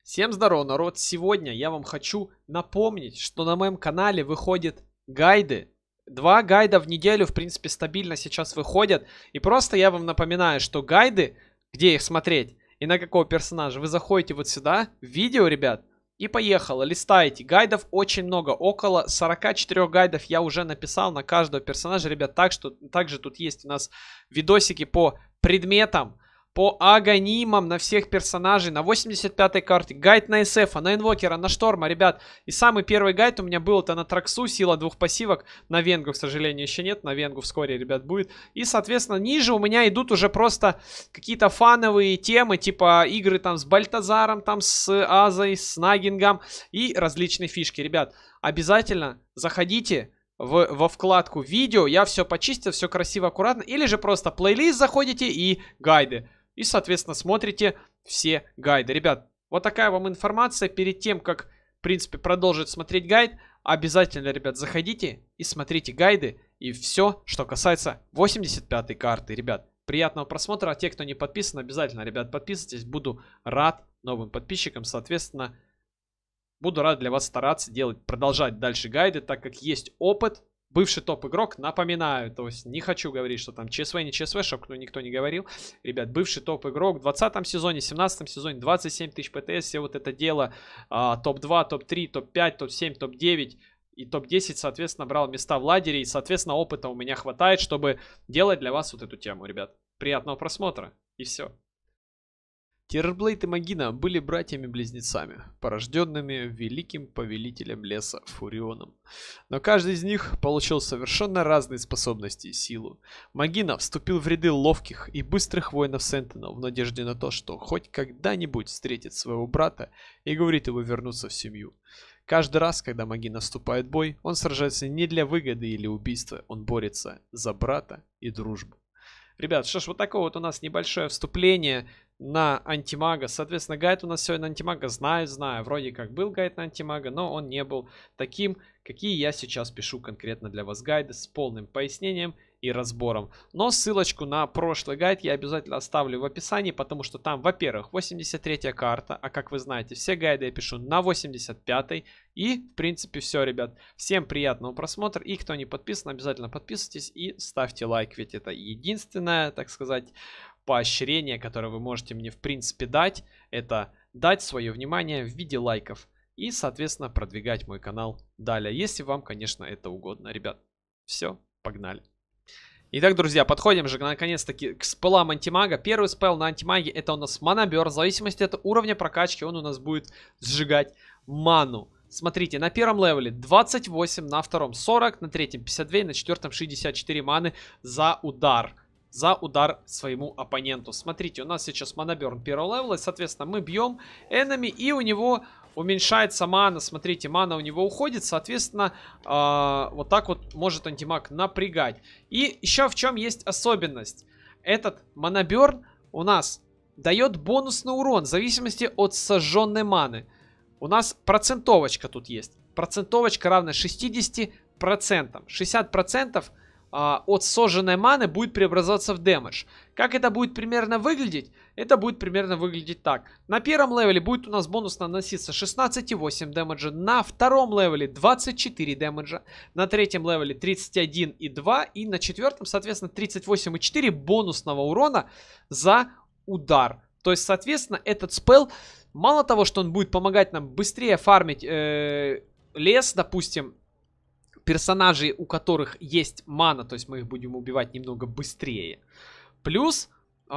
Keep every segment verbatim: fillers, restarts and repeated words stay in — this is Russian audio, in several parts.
Всем здорово, народ! Сегодня я вам хочу напомнить, что на моем канале выходят гайды. Два гайда в неделю, в принципе, стабильно сейчас выходят. И просто я вам напоминаю, что гайды, где их смотреть и на какого персонажа, вы заходите вот сюда, в видео, ребят, и поехало, листаете. Гайдов очень много, около сорока четырёх гайдов я уже написал на каждого персонажа, ребят. Так что, также тут есть у нас видосики по предметам, по аганимам на всех персонажей, на восемьдесят пятой карте, гайд на эс эф, на инвокера, на шторма, ребят. И самый первый гайд у меня был, это на Траксу, сила двух пассивок, на Венгу, к сожалению, еще нет, на Венгу вскоре, ребят, будет. И, соответственно, ниже у меня идут уже просто какие-то фановые темы, типа игры там с Бальтазаром, там с Азой, с Нагингом и различные фишки, ребят. Обязательно заходите в, во вкладку видео, я все почистил, все красиво, аккуратно, или же просто плейлист заходите и гайды. И, соответственно, смотрите все гайды. Ребят, вот такая вам информация. Перед тем, как, в принципе, продолжить смотреть гайд, обязательно, ребят, заходите и смотрите гайды. И все, что касается восемьдесят пятой карты. Ребят, приятного просмотра. А те, кто не подписан, обязательно, ребят, подписывайтесь. Буду рад новым подписчикам. Соответственно, буду рад для вас стараться делать, продолжать дальше гайды, так как есть опыт. Бывший топ-игрок, напоминаю, то есть не хочу говорить, что там ЧСВ, не ЧСВ, чтобы никто не говорил. Ребят, бывший топ-игрок в двадцатом сезоне, семнадцатом сезоне, двадцать семь тысяч ПТС, все вот это дело, а, топ два, топ три, топ пять, топ семь, топ девять и топ десять, соответственно, брал места в ладере. И, соответственно, опыта у меня хватает, чтобы делать для вас вот эту тему, ребят. Приятного просмотра и все. Террорблейд и Магина были братьями-близнецами, порожденными великим повелителем леса Фурионом. Но каждый из них получил совершенно разные способности и силу. Магина вступил в ряды ловких и быстрых воинов Сентинел в надежде на то, что хоть когда-нибудь встретит своего брата и говорит его вернуться в семью. Каждый раз, когда Магина вступает в бой, он сражается не для выгоды или убийства, он борется за брата и дружбу. Ребят, что ж, вот такое вот у нас небольшое вступление на антимага. Соответственно, гайд у нас сегодня на антимага, знаю, знаю. Вроде как был гайд на антимага, но он не был таким, какие я сейчас пишу конкретно для вас гайды с полным пояснением и разбором. Но ссылочку на прошлый гайд я обязательно оставлю в описании, потому что там, во-первых, восемьдесят третья карта, а как вы знаете, все гайды я пишу на восемьдесят пятой. И, в принципе, все, ребят. Всем приятного просмотра. И кто не подписан, обязательно подписывайтесь и ставьте лайк, ведь это единственное, так сказать, поощрение, которое вы можете мне, в принципе, дать. Это дать свое внимание в виде лайков. И, соответственно, продвигать мой канал далее, если вам, конечно, это угодно. Ребят, все, погнали. Итак, друзья, подходим же наконец-таки к спелам антимага. Первый спел на антимаге — это у нас манабер. В зависимости от уровня прокачки он у нас будет сжигать ману. Смотрите, на первом левеле двадцать восемь, на втором сорок, на третьем пятьдесят два, на четвертом шестьдесят четыре маны за удар. За удар своему оппоненту. Смотрите, у нас сейчас манаберн первого левела, и, соответственно, мы бьем энеми, и у него уменьшается мана. Смотрите, мана у него уходит, соответственно, э, вот так вот может антимаг напрягать. И еще в чем есть особенность. Этот манаберн у нас дает бонусный урон в зависимости от сожженной маны. У нас процентовочка тут есть. Процентовочка равна шестидесяти процентам. шестьдесят процентов от сожженной маны будет преобразоваться в дэмэдж. Как это будет примерно выглядеть? Это будет примерно выглядеть так. На первом левеле будет у нас бонус наноситься шестнадцать и восемь дэмэджа. На втором левеле двадцать четыре дэмэджа. На третьем левеле тридцать один и два. И на четвертом, соответственно, тридцать восемь и четыре бонусного урона за удар. То есть, соответственно, этот спел, мало того, что он будет помогать нам быстрее фармить э, лес, допустим, персонажей, у которых есть мана, то есть мы их будем убивать немного быстрее. Плюс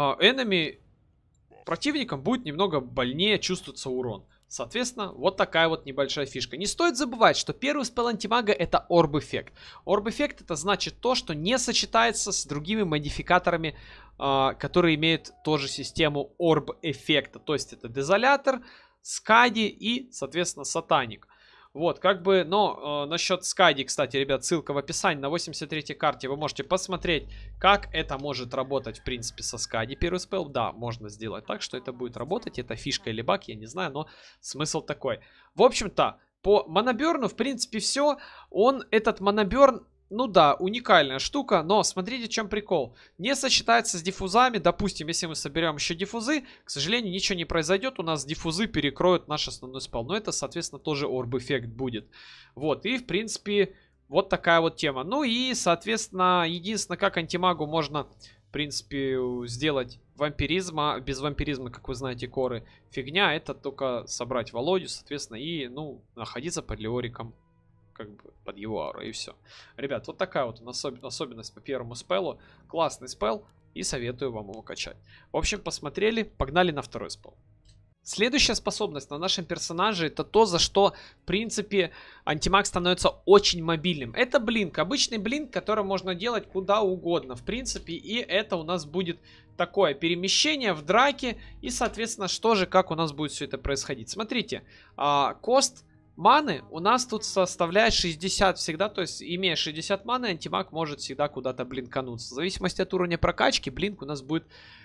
энеми противникам будет немного больнее чувствоваться урон. Соответственно, вот такая вот небольшая фишка. Не стоит забывать, что первый спел антимага — это орб-эффект. Орб-эффект — это значит то, что не сочетается с другими модификаторами, э, которые имеют тоже систему орб-эффекта. То есть это дезолятор, скади и, соответственно, сатаник. Вот, как бы, но э, насчет скади, кстати, ребят, ссылка в описании. На восемьдесят третьей карте вы можете посмотреть, как это может работать, в принципе, со скади. Первый спел, да, можно сделать так, что это будет работать. Это фишка или баг, я не знаю, но смысл такой. В общем-то, по манаберну, в принципе, все. Он, этот манаберн, Ну да, уникальная штука, но смотрите, в чем прикол. Не сочетается с диффузами. Допустим, если мы соберем еще диффузы, к сожалению, ничего не произойдет. У нас диффузы перекроют наш основной спел. Но это, соответственно, тоже орб-эффект будет. Вот, и, в принципе, вот такая вот тема. Ну и, соответственно, единственное, как антимагу можно, в принципе, сделать вампиризма. Без вампиризма, как вы знаете, коры фигня. Это только собрать Володю, соответственно, и, ну, находиться под Леориком. Как бы под его ауру, и все. Ребят, вот такая вот особ... особенность по первому спеллу. Классный спелл, и советую вам его качать. В общем, посмотрели, погнали на второй спелл. Следующая способность на нашем персонаже — это то, за что, в принципе, антимаг становится очень мобильным. Это блинк, обычный блинк, который можно делать куда угодно, в принципе. И это у нас будет такое перемещение в драке. И, соответственно, что же, как у нас будет все это происходить. Смотрите, кост маны у нас тут составляет шестьдесят всегда, то есть имея шестьдесят маны, антимаг может всегда куда-то блинкануться. В зависимости от уровня прокачки, блинк у нас будет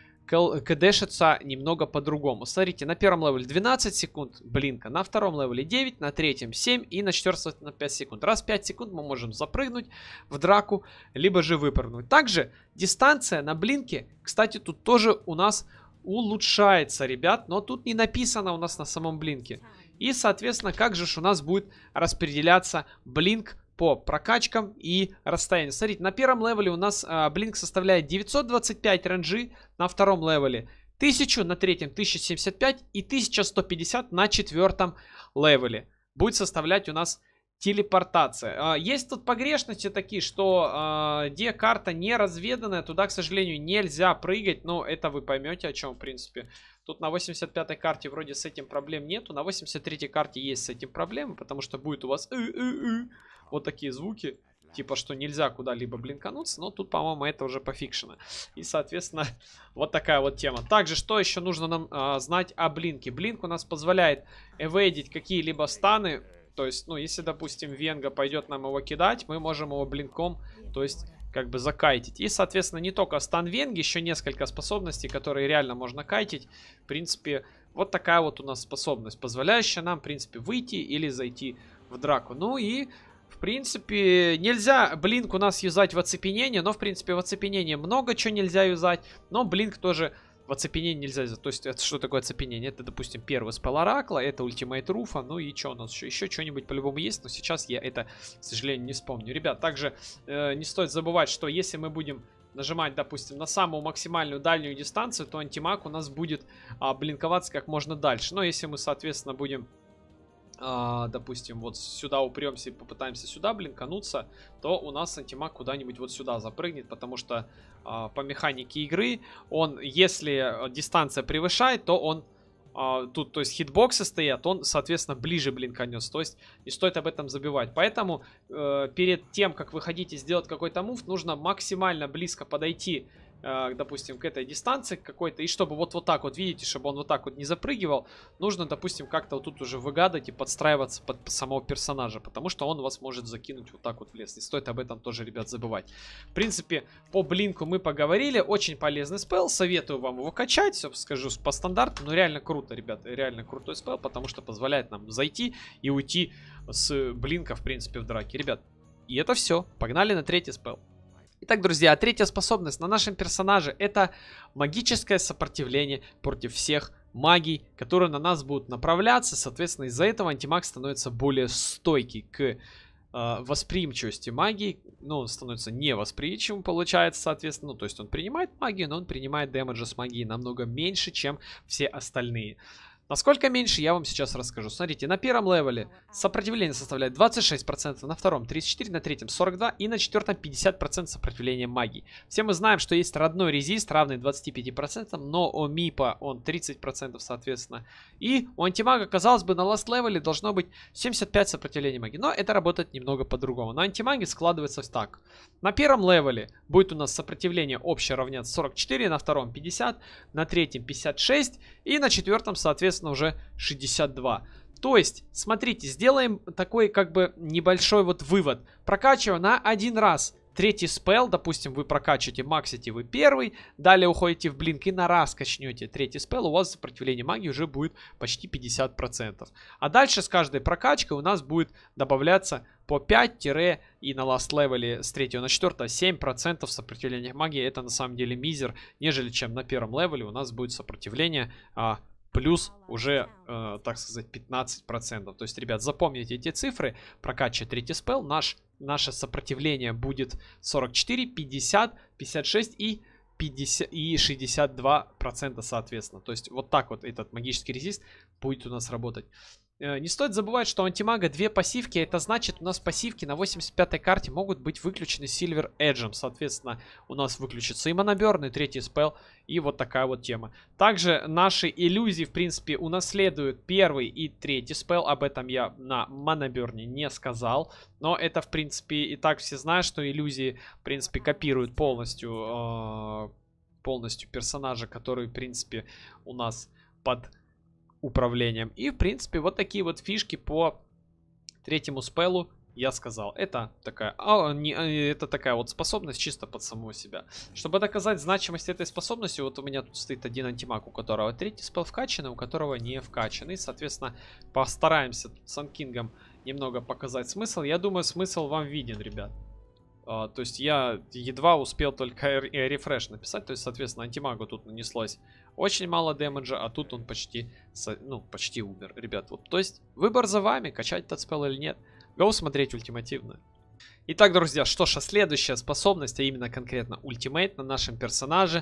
кдэшиться немного по-другому. Смотрите, на первом левеле двенадцать секунд блинка, на втором левеле девять, на третьем семь и на четвертом на пять секунд. Раз в пять секунд мы можем запрыгнуть в драку, либо же выпрыгнуть. Также дистанция на блинке, кстати, тут тоже у нас улучшается, ребят, но тут не написано у нас на самом блинке. И, соответственно, как же ж у нас будет распределяться блинк по прокачкам и расстоянию. Смотрите, на первом левеле у нас а, блинк составляет девятьсот двадцать пять ренджи, на втором левеле тысяча, на третьем тысяча семьдесят пять и тысяча сто пятьдесят на четвертом левеле. Будет составлять у нас телепортация. А, есть тут погрешности такие, что а, где карта не разведанная, туда, к сожалению, нельзя прыгать, но это вы поймете, о чем, в принципе. Тут на восемьдесят пятой карте вроде с этим проблем нету. На восемьдесят третьей карте есть с этим проблемы, потому что будет у вас вот такие звуки. Типа, что нельзя куда-либо блинкануться. Но тут, по-моему, это уже пофикшено. И, соответственно, вот такая вот тема. Также, что еще нужно нам а, знать о блинке? Блинк у нас позволяет эвейдить какие-либо станы. То есть, ну, если, допустим, Венга пойдет нам его кидать, мы можем его блинком, то есть, как бы закайтить. И, соответственно, не только стан Венги, еще несколько способностей, которые реально можно кайтить. В принципе, вот такая вот у нас способность, позволяющая нам, в принципе, выйти или зайти в драку. Ну и, в принципе, нельзя блинк у нас юзать в оцепенение, но, в принципе, в оцепенении много чего нельзя юзать, но блинк тоже в оцепенение нельзя юзать. То есть, это что такое оцепенение? Это, допустим, первый спелл Оракла, это ультимейт Руфа, ну и что у нас еще? Еще что-нибудь по-любому есть, но сейчас я это, к сожалению, не вспомню. Ребят, также э, не стоит забывать, что если мы будем нажимать, допустим, на самую максимальную дальнюю дистанцию, то антимаг у нас будет а, блинковаться как можно дальше. Но если мы, соответственно, будем... Uh, допустим, вот сюда упремся и попытаемся сюда блинкануться, то у нас антимаг куда-нибудь вот сюда запрыгнет, потому что uh, по механике игры он, если дистанция превышает, то он uh, тут, то есть хитбоксы стоят, он, соответственно, ближе блинканется, то есть не стоит об этом забивать. Поэтому uh, перед тем, как вы хотите сделать какой-то мув, нужно максимально близко подойти, допустим, к этой дистанции какой-то, и чтобы вот, вот так вот, видите, чтобы он вот так вот не запрыгивал, нужно, допустим, как-то вот тут уже выгадать и подстраиваться под самого персонажа, потому что он вас может закинуть вот так вот в лес. Не стоит об этом тоже, ребят, забывать. В принципе, по блинку мы поговорили, очень полезный спелл, советую вам его качать, все скажу по стандарту, но реально круто, ребят, реально крутой спелл, потому что позволяет нам зайти и уйти с блинка, в принципе, в драке. Ребят, и это все, погнали на третий спелл. Итак, друзья, третья способность на нашем персонаже — это магическое сопротивление против всех магий, которые на нас будут направляться. Соответственно, из-за этого антимаг становится более стойкий к э, восприимчивости магии. Ну, он становится невосприимчивым, получается, соответственно. Ну, то есть он принимает магию, но он принимает дэмэджа с магией намного меньше, чем все остальные. Насколько меньше, я вам сейчас расскажу. Смотрите, на первом левеле сопротивление составляет двадцать шесть процентов, на втором тридцать четыре процента, на третьем сорок два процента и на четвертом пятьдесят процентов сопротивления магии. Все мы знаем, что есть родной резист, равный двадцати пяти процентам, но у мипа он тридцать процентов, соответственно. И у антимага, казалось бы, на ласт левеле должно быть семьдесят пять процентов сопротивления магии, но это работает немного по-другому. На антимаге складывается так. На первом левеле будет у нас сопротивление общее равняться сорок четыре, на втором пятьдесят, на третьем пятьдесят шесть и на четвертом, соответственно, уже шестьдесят два. То есть, смотрите, сделаем такой как бы небольшой вот вывод. Прокачивая на один раз третий спел, допустим, вы прокачиваете, максите вы первый, далее уходите в блинк и на раз качнете третий спел, у вас сопротивление магии уже будет почти пятьдесят процентов. А дальше с каждой прокачкой у нас будет добавляться по пять и на ласт левеле с третьего на четвёртое семь процентов сопротивления магии. Это на самом деле мизер, нежели чем на первом левеле у нас будет сопротивление а, плюс уже, э, так сказать, пятнадцать процентов. То есть, ребят, запомните эти цифры, прокачивая третий спел, наш, наше сопротивление будет сорок четыре, пятьдесят, пятьдесят шесть и пятьдесят и шестьдесят два процента соответственно. То есть вот так вот этот магический резист будет у нас работать. Не стоит забывать, что у антимага две пассивки. Это значит, у нас пассивки на восемьдесят пятой карте могут быть выключены Silver Edge. Соответственно, у нас выключится и Моноберн, и третий спел, и вот такая вот тема. Также наши иллюзии, в принципе, унаследуют первый и третий спел. Об этом я на Моноберне не сказал. Но это, в принципе, и так все знают, что иллюзии, в принципе, копируют полностью, э, полностью персонажа, который, в принципе, у нас под управлением. И, в принципе, вот такие вот фишки по третьему спелу я сказал. Это такая, а, не, это такая вот способность чисто под самого себя. Чтобы доказать значимость этой способности, вот у меня тут стоит один антимаг, у которого третий спел вкачан, у которого не вкачан. И, соответственно, постараемся с Санкингом немного показать смысл. Я думаю, смысл вам виден, ребят. Uh, то есть я едва успел только рефреш написать. То есть, соответственно, антимагу тут нанеслось очень мало дэмэджа, а тут он почти, ну, почти умер, ребят. Вот, то есть выбор за вами, качать этот спел или нет. Go смотреть ультимативно. Итак, друзья, что ж, а следующая способность, а именно конкретно ультимейт на нашем персонаже,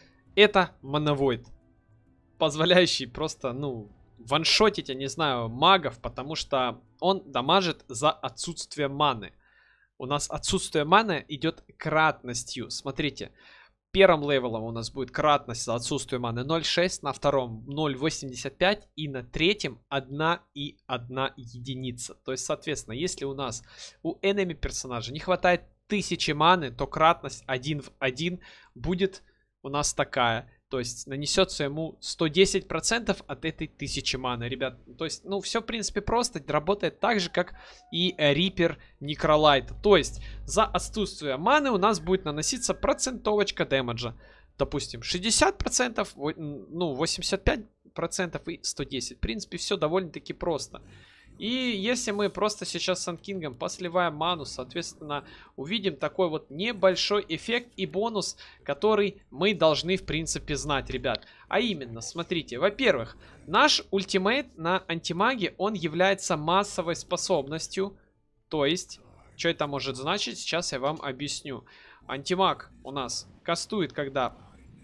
это Monovoid, позволяющий просто, ну, ваншотить, я не знаю, магов, потому что он дамажит за отсутствие маны. У нас отсутствие маны идет кратностью. Смотрите, первым левелом у нас будет кратность за отсутствие маны ноль целых шесть, на втором ноль целых восемьдесят пять и на третьем одна и одна единица. То есть, соответственно, если у нас у enemy персонажа не хватает тысячи маны, то кратность один в один будет у нас такая. То есть нанесется ему сто десять процентов от этой тысячи маны, ребят. То есть, ну, все, в принципе, просто работает так же, как и Reaper Necrolite. То есть, за отсутствие маны у нас будет наноситься процентовочка дэмэджа. Допустим, шестьдесят процентов, ну, восемьдесят пять процентов и сто десять. В принципе, все довольно-таки просто. И если мы просто сейчас с Санкингом посливаем ману, соответственно, увидим такой вот небольшой эффект и бонус, который мы должны, в принципе, знать, ребят. А именно, смотрите, во-первых, наш ультимейт на антимаге, он является массовой способностью. То есть, что это может значить, сейчас я вам объясню. Антимаг у нас кастует, когда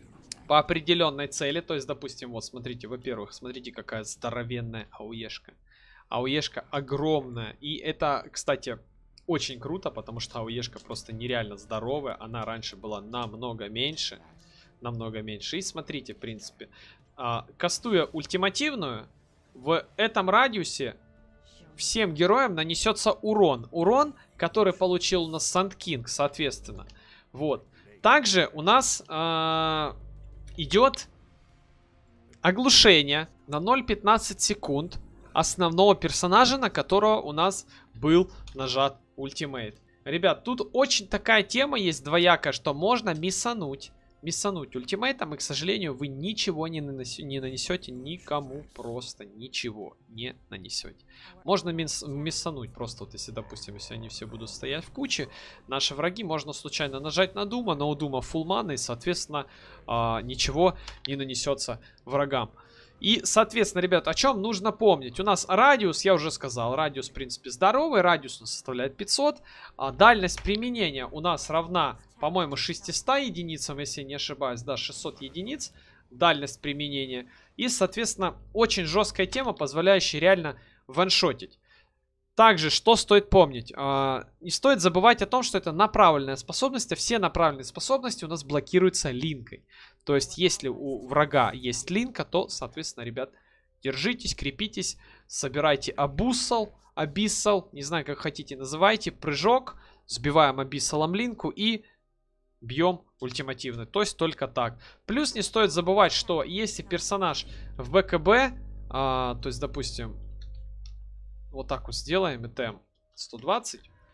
по определенной цели, то есть, допустим, вот, смотрите, во-первых, смотрите, какая здоровенная ауешка. АОЕшка огромная. И это, кстати, очень круто, потому что АОЕшка просто нереально здоровая. Она раньше была намного меньше. Намного меньше. И смотрите, в принципе, а, кастуя ультимативную, в этом радиусе всем героям нанесется урон. Урон, который получил у нас Сандкинг, соответственно. Вот. Также у нас а, идет оглушение на ноль целых пятнадцать секунд основного персонажа, на которого у нас был нажат ультимейт. Ребят, тут очень такая тема есть двоякая, что можно миссануть. Миссануть ультимейтом, и, к сожалению, вы ничего не, нанес... не нанесете никому, просто ничего не нанесете. Можно мисс... миссануть просто, вот если, допустим, если они все будут стоять в куче, наши враги, можно случайно нажать на Дума, но у Дума фулл мана, и, соответственно, а, ничего не нанесется врагам. И, соответственно, ребят, о чем нужно помнить? У нас радиус, я уже сказал, радиус, в принципе, здоровый. Радиус у нас составляет пятьсот. А дальность применения у нас равна, по-моему, шестистам единицам, если не ошибаюсь. Да, шестьсот единиц. Дальность применения. И, соответственно, очень жесткая тема, позволяющая реально ваншотить. Также, что стоит помнить? А, не стоит забывать о том, что это направленная способность, а все направленные способности у нас блокируются линкой. То есть, если у врага есть линка, то, соответственно, ребят, держитесь, крепитесь, собирайте абуссал, абиссал, не знаю, как хотите называйте, прыжок, сбиваем абиссалом линку и бьем ультимативно. То есть, только так. Плюс не стоит забывать, что если персонаж в БКБ, а, то есть, допустим, вот так вот сделаем, и ТМ сто двадцать.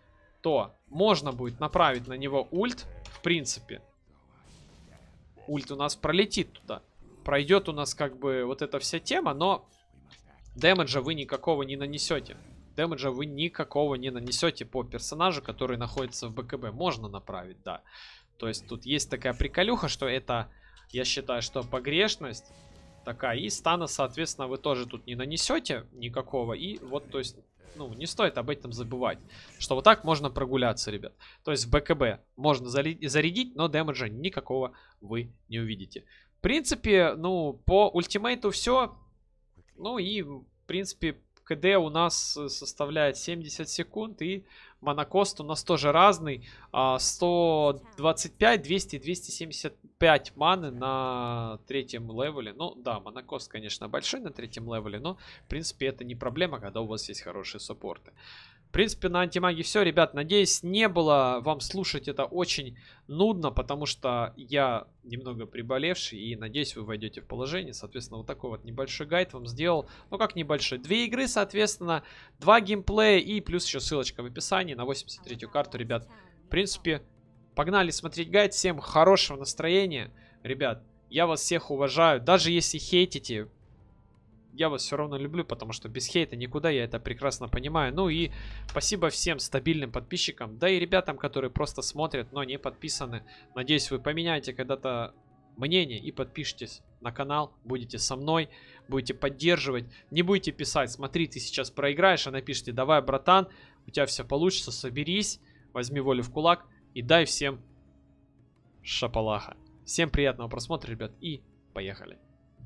то можно будет направить на него ульт, в принципе. Ульт у нас пролетит туда. Пройдет у нас как бы вот эта вся тема, но дэмэджа вы никакого не нанесете. Дэмэджа вы никакого не нанесете по персонажу, который находится в БКБ. Можно направить, да. То есть тут есть такая приколюха, что это, я считаю, что погрешность такая. И стана, соответственно, вы тоже тут не нанесете никакого. И вот, то есть, ну, не стоит об этом забывать. Что вот так можно прогуляться, ребят. То есть в БКБ можно зарядить, но дэмэджа никакого вы не увидите. В принципе, ну, по ультимейту все. Ну и, в принципе, КД у нас составляет семьдесят секунд. И монокост у нас тоже разный. сто двадцать пять, двести, двести семьдесят пять маны на третьем левеле. Ну да, монокост, конечно, большой на третьем левеле. Но, в принципе, это не проблема, когда у вас есть хорошие саппорты. В принципе, на антимаге все, ребят. Надеюсь, не было вам слушать это очень нудно, потому что я немного приболевший. И надеюсь, вы войдете в положение. Соответственно, вот такой вот небольшой гайд вам сделал. Ну, как небольшой. Две игры, соответственно, два геймплея и плюс еще ссылочка в описании на восемьдесят третью карту, ребят. В принципе, погнали смотреть гайд. Всем хорошего настроения. Ребят, я вас всех уважаю. Даже если хейтите, я вас все равно люблю, потому что без хейта никуда, я это прекрасно понимаю. Ну и спасибо всем стабильным подписчикам, да и ребятам, которые просто смотрят, но не подписаны. Надеюсь, вы поменяете когда-то мнение и подпишитесь на канал, будете со мной, будете поддерживать. Не будете писать: смотри, ты сейчас проиграешь, а напишите: давай, братан, у тебя все получится, соберись, возьми волю в кулак и дай всем шапалаха. Всем приятного просмотра, ребят, и поехали.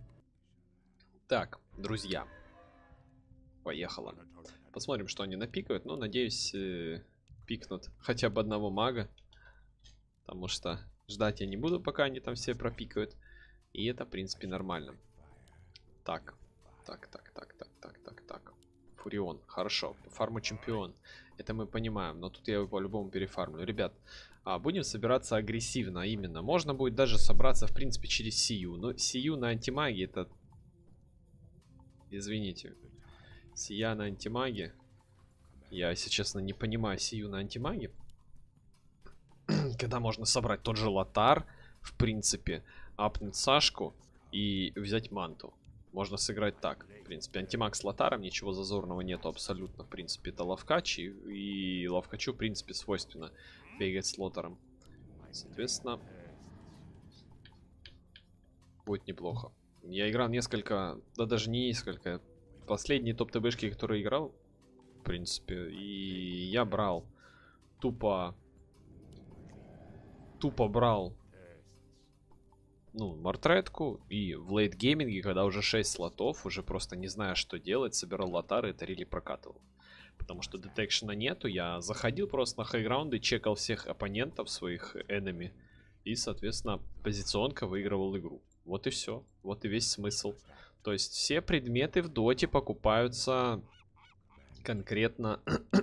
Так, друзья, поехало. Посмотрим, что они напикают. Ну, надеюсь, э, пикнут хотя бы одного мага. Потому что ждать я не буду, пока они там все пропикают. И это, в принципе, нормально. Так, так, так, так, так, так, так, так. Фурион, хорошо. Фарма чемпион. Это мы понимаем, но тут я его по-любому перефармлю. Ребят, а, будем собираться агрессивно, именно. Можно будет даже собраться, в принципе, через Сию. Но Сию на антимаге это... Извините. Сия на антимаге. Я, если честно, не понимаю Сию на антимаге. Когда можно собрать тот же Лотар, в принципе, апнуть Сашку и взять манту. Можно сыграть так. В принципе, антимаг с Лотаром, ничего зазорного нету абсолютно. В принципе, это лавкач, и, и лавкачу, в принципе, свойственно бегать с Лотаром. Соответственно, будет неплохо. Я играл несколько, да даже не несколько, последние топ-ТБшки, которые играл, в принципе, и я брал тупо, тупо брал, ну, мортретку, и в лейт-гейминге, когда уже шесть слотов, уже просто не зная, что делать, собирал лотары и тарили прокатывал. Потому что детекшена нету, я заходил просто на хайграунды, чекал всех оппонентов, своих энеми, и, соответственно, позиционка выигрывал игру. Вот и все. Вот и весь смысл. То есть все предметы в доте покупаются конкретно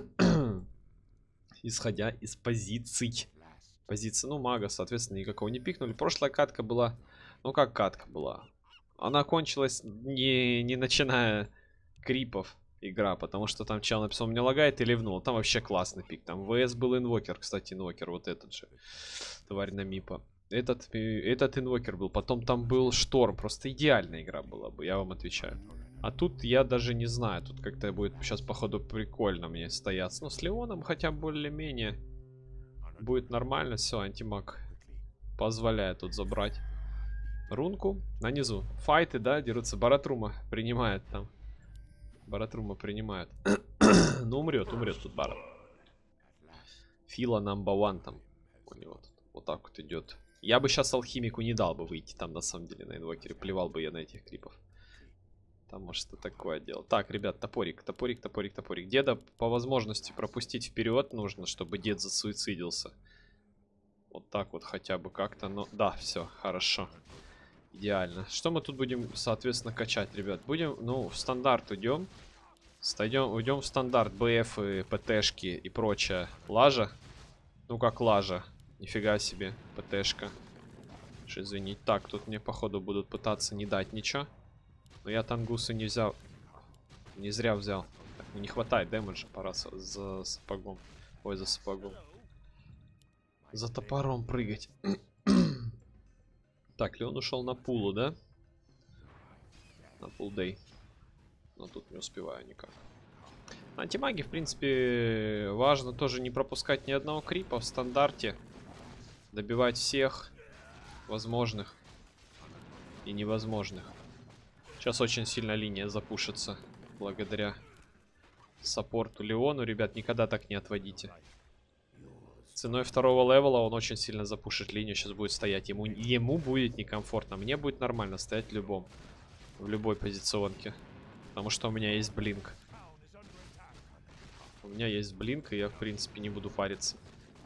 исходя из позиций. Позиции, ну, мага, соответственно, никакого не пикнули. Прошлая катка была... Ну, как катка была? Она кончилась не, не начиная крипов игра, потому что там чел написал: мне лагает, и ливнул. Там вообще классный пик. Там ВС был инвокер, кстати, инвокер, вот этот же. Тварь на мипа. Этот, этот инвокер был. Потом там был шторм. Просто идеальная игра была бы, я вам отвечаю. А тут я даже не знаю. Тут как-то будет сейчас, походу, прикольно мне стояться. Ну, с Леоном хотя бы более-менее будет нормально. Все, антимаг позволяет тут забрать рунку. На низу файты, да, дерутся. Баратрума принимает там. Баратрума принимает. Ну, умрет, умрет тут Барат. Фила number one там у него тут. Вот так вот идет. Я бы сейчас алхимику не дал бы выйти там, на самом деле, на инвокере. Плевал бы я на этих клипов. Там, может, что такое дело. Так, ребят, топорик, топорик, топорик, топорик. Деда по возможности пропустить вперед нужно, чтобы дед засуицидился. Вот так вот хотя бы как-то. Но да, все, хорошо. Идеально. Что мы тут будем, соответственно, качать, ребят? Будем, ну, в стандарт уйдем. Стойдем, уйдем в стандарт. БФ и ПТшки и прочее. Лажа. Ну, как лажа. Нифига себе, ПТшка. Что, извините. Так, тут мне, походу, будут пытаться не дать ничего. Но я тангусы не взял. Не зря взял. Так, не хватает дэмэджа, пора за сапогом. Ой, за сапогом. За топором прыгать. Так, Леон ушел на пулу, да? На пулдей. Но тут не успеваю никак. На антимаге, в принципе, важно тоже не пропускать ни одного крипа в стандарте. Добивать всех возможных и невозможных. Сейчас очень сильно линия запушится. Благодаря саппорту Леону. Ребят, никогда так не отводите. Ценой второго левела он очень сильно запушит линию. Сейчас будет стоять. Ему, ему будет некомфортно. Мне будет нормально стоять в любом. В любой позиционке. Потому что у меня есть блинк. У меня есть блинк, и я, в принципе, не буду париться.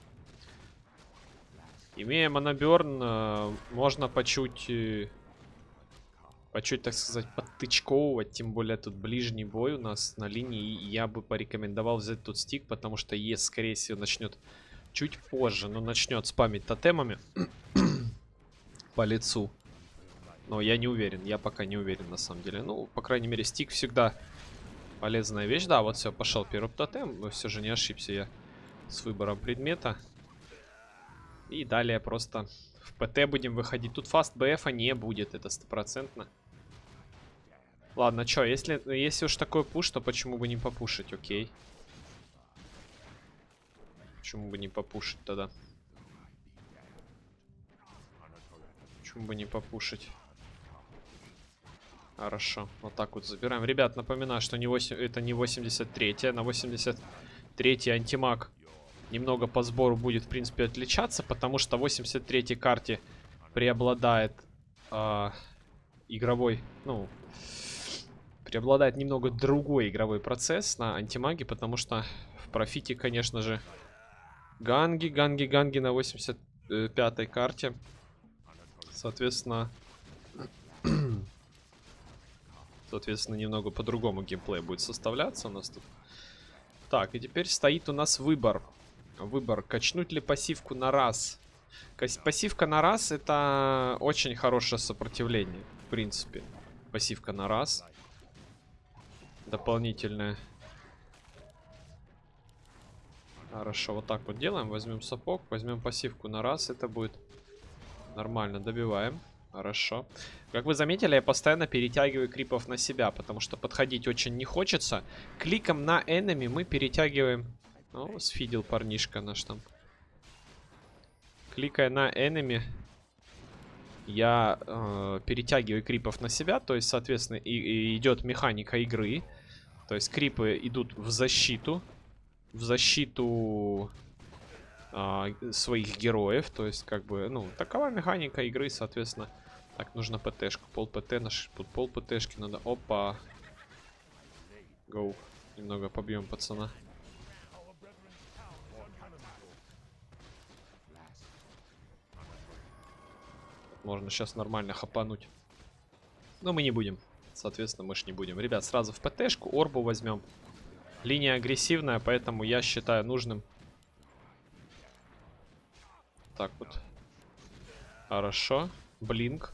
Имея моноберн, можно по чуть... По чуть, так сказать, подтычковывать. Тем более тут ближний бой у нас на линии. И я бы порекомендовал взять тут стик, потому что ЕС, скорее всего, начнет чуть позже. Но начнет спамить тотемами по лицу. Но я не уверен. Я пока не уверен, на самом деле. Ну, по крайней мере, стик всегда полезная вещь. Да, вот все, пошел первый тотем. Но все же не ошибся я с выбором предмета. И далее просто в ПТ будем выходить. Тут фаст БФа не будет, это стопроцентно. Ладно, чё, если, если уж такой пуш, то почему бы не попушить, окей. Почему бы не попушить тогда? Почему бы не попушить? Хорошо, вот так вот забираем. Ребят, напоминаю, что не восемь, это не восемьдесят третья. На восемьдесят третьей антимаг немного по сбору будет, в принципе, отличаться, потому что в восемьдесят третьей карте преобладает э, игровой, ну, преобладает немного другой игровой процесс на антимаге, потому что в профите, конечно же, ганги, ганги, ганги на восемьдесят пятой карте. Соответственно, соответственно, немного по-другому геймплей будет составляться у нас тут. Так, и теперь стоит у нас выбор. Выбор, качнуть ли пассивку на раз. Пассивка на раз — это очень хорошее сопротивление, в принципе. Пассивка на раз. Дополнительная. Хорошо, вот так вот делаем. Возьмем сапог, возьмем пассивку на раз. Это будет нормально. Добиваем. Хорошо. Как вы заметили, я постоянно перетягиваю крипов на себя, потому что подходить очень не хочется. Кликом на enemy мы перетягиваем... О, сфидел парнишка наш там. Кликая на enemy, я э, перетягиваю крипов на себя. То есть, соответственно, и, и идет механика игры. То есть крипы идут в защиту. В защиту э, своих героев. То есть, как бы, ну, такова механика игры, соответственно. Так, нужно ПТшку. Пол ПТ, наш пол ПТшки надо. Опа. Гоу. Немного побьем пацана. Можно сейчас нормально хапануть. Но мы не будем. Соответственно, мы ж не будем. Ребят, сразу в ПТшку. Орбу возьмем. Линия агрессивная, поэтому я считаю нужным. Так вот. Хорошо. Блинк.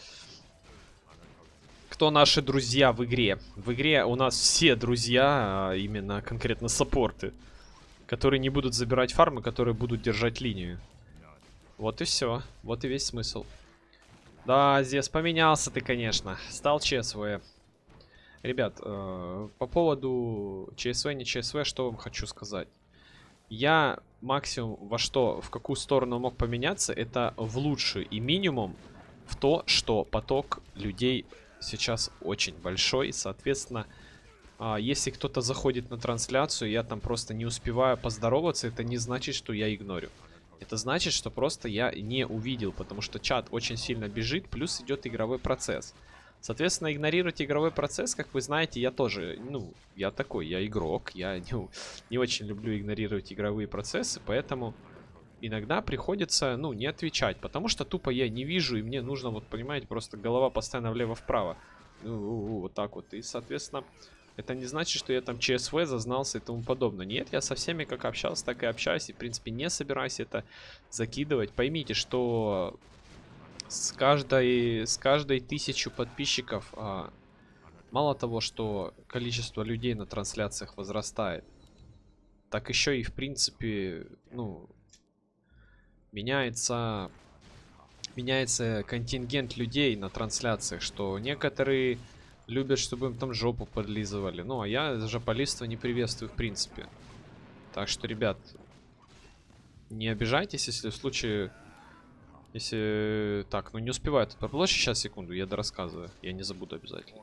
Кто наши друзья в игре? В игре у нас все друзья, а именно конкретно саппорты, которые не будут забирать фармы, которые будут держать линию. Вот и все. Вот и весь смысл. Да, здесь поменялся ты, конечно. Стал ЧСВ. Ребят, э, по поводу ЧСВ, не ЧСВ, что вам хочу сказать. Я максимум во что, в какую сторону мог поменяться, это в лучшую. И минимум в то, что поток людей сейчас очень большой. Соответственно, э, если кто-то заходит на трансляцию, я там просто не успеваю поздороваться, это не значит, что я игнорю. Это значит, что просто я не увидел, потому что чат очень сильно бежит, плюс идет игровой процесс. Соответственно, игнорировать игровой процесс, как вы знаете, я тоже, ну, я такой, я игрок, я не, не очень люблю игнорировать игровые процессы, поэтому иногда приходится, ну, не отвечать, потому что тупо я не вижу, и мне нужно, вот, понимаете, просто голова постоянно влево-вправо, ну, вот так вот, и, соответственно... Это не значит, что я там ЧСВ зазнался и тому подобное. Нет, я со всеми как общался, так и общаюсь. И, в принципе, не собираюсь это закидывать. Поймите, что с каждой, с каждой тысячу подписчиков а, мало того, что количество людей на трансляциях возрастает. так еще и, в принципе, ну, меняется, меняется контингент людей на трансляциях, что некоторые любят, чтобы им там жопу подлизывали. Ну, а я жополизство не приветствую, в принципе. Так что, ребят, не обижайтесь, если в случае... Если... Так, ну не успеваю тут проплачь. Сейчас, секунду, я дорассказываю. Я не забуду обязательно.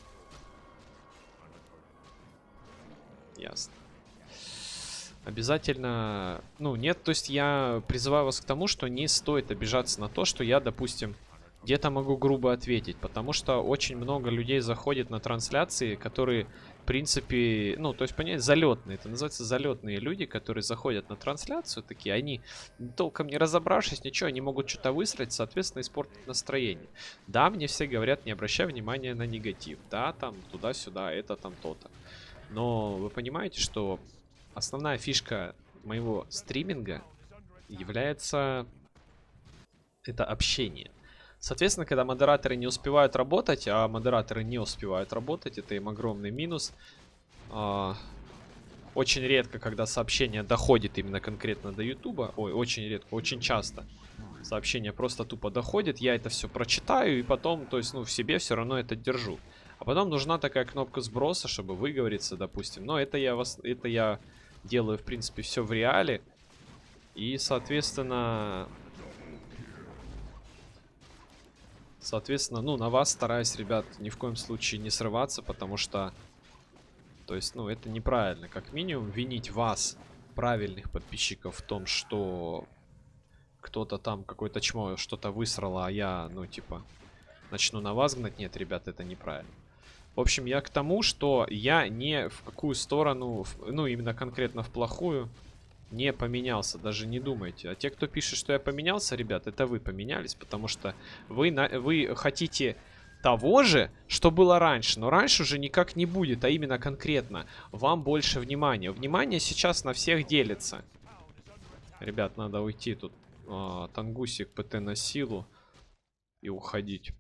Ясно. Обязательно... Ну, нет, то есть я призываю вас к тому, что не стоит обижаться на то, что я, допустим, где-то могу грубо ответить. Потому что очень много людей заходит на трансляции, которые, в принципе, ну, то есть, понять, залетные. Это называется залетные люди, которые заходят на трансляцию, такие, они, толком не разобравшись, ничего, они могут что-то высрать, соответственно, испортить настроение. Да, мне все говорят, не обращай внимания на негатив. Да, там, туда-сюда, это там то-то. Но вы понимаете, что основная фишка моего стриминга является это общение. Соответственно, когда модераторы не успевают работать, а модераторы не успевают работать, это им огромный минус. А, очень редко, когда сообщение доходит именно конкретно до Ютуба, ой, очень редко, очень часто сообщение просто тупо доходит, я это все прочитаю и потом, то есть, ну, в себе все равно это держу. А потом нужна такая кнопка сброса, чтобы выговориться, допустим. Но это я, вас, это я делаю, в принципе, все в реале. И, соответственно... Соответственно, ну, на вас стараюсь, ребят, ни в коем случае не срываться, потому что, то есть, ну, это неправильно. Как минимум, винить вас, правильных подписчиков, в том, что кто-то там, какой-то чмо, что-то высрало, а я, ну, типа, начну на вас гнать. Нет, ребят, это неправильно. В общем, я к тому, что я не в какую сторону, ну, именно конкретно в плохую, не поменялся, даже не думайте. А те, кто пишет, что я поменялся, ребят, это вы поменялись, потому что вы, на, вы хотите того же, что было раньше. Но раньше уже никак не будет, а именно конкретно вам больше внимания. Внимание сейчас на всех делится. Ребят, надо уйти тут. А, Тангусик, ПТ на силу и уходить.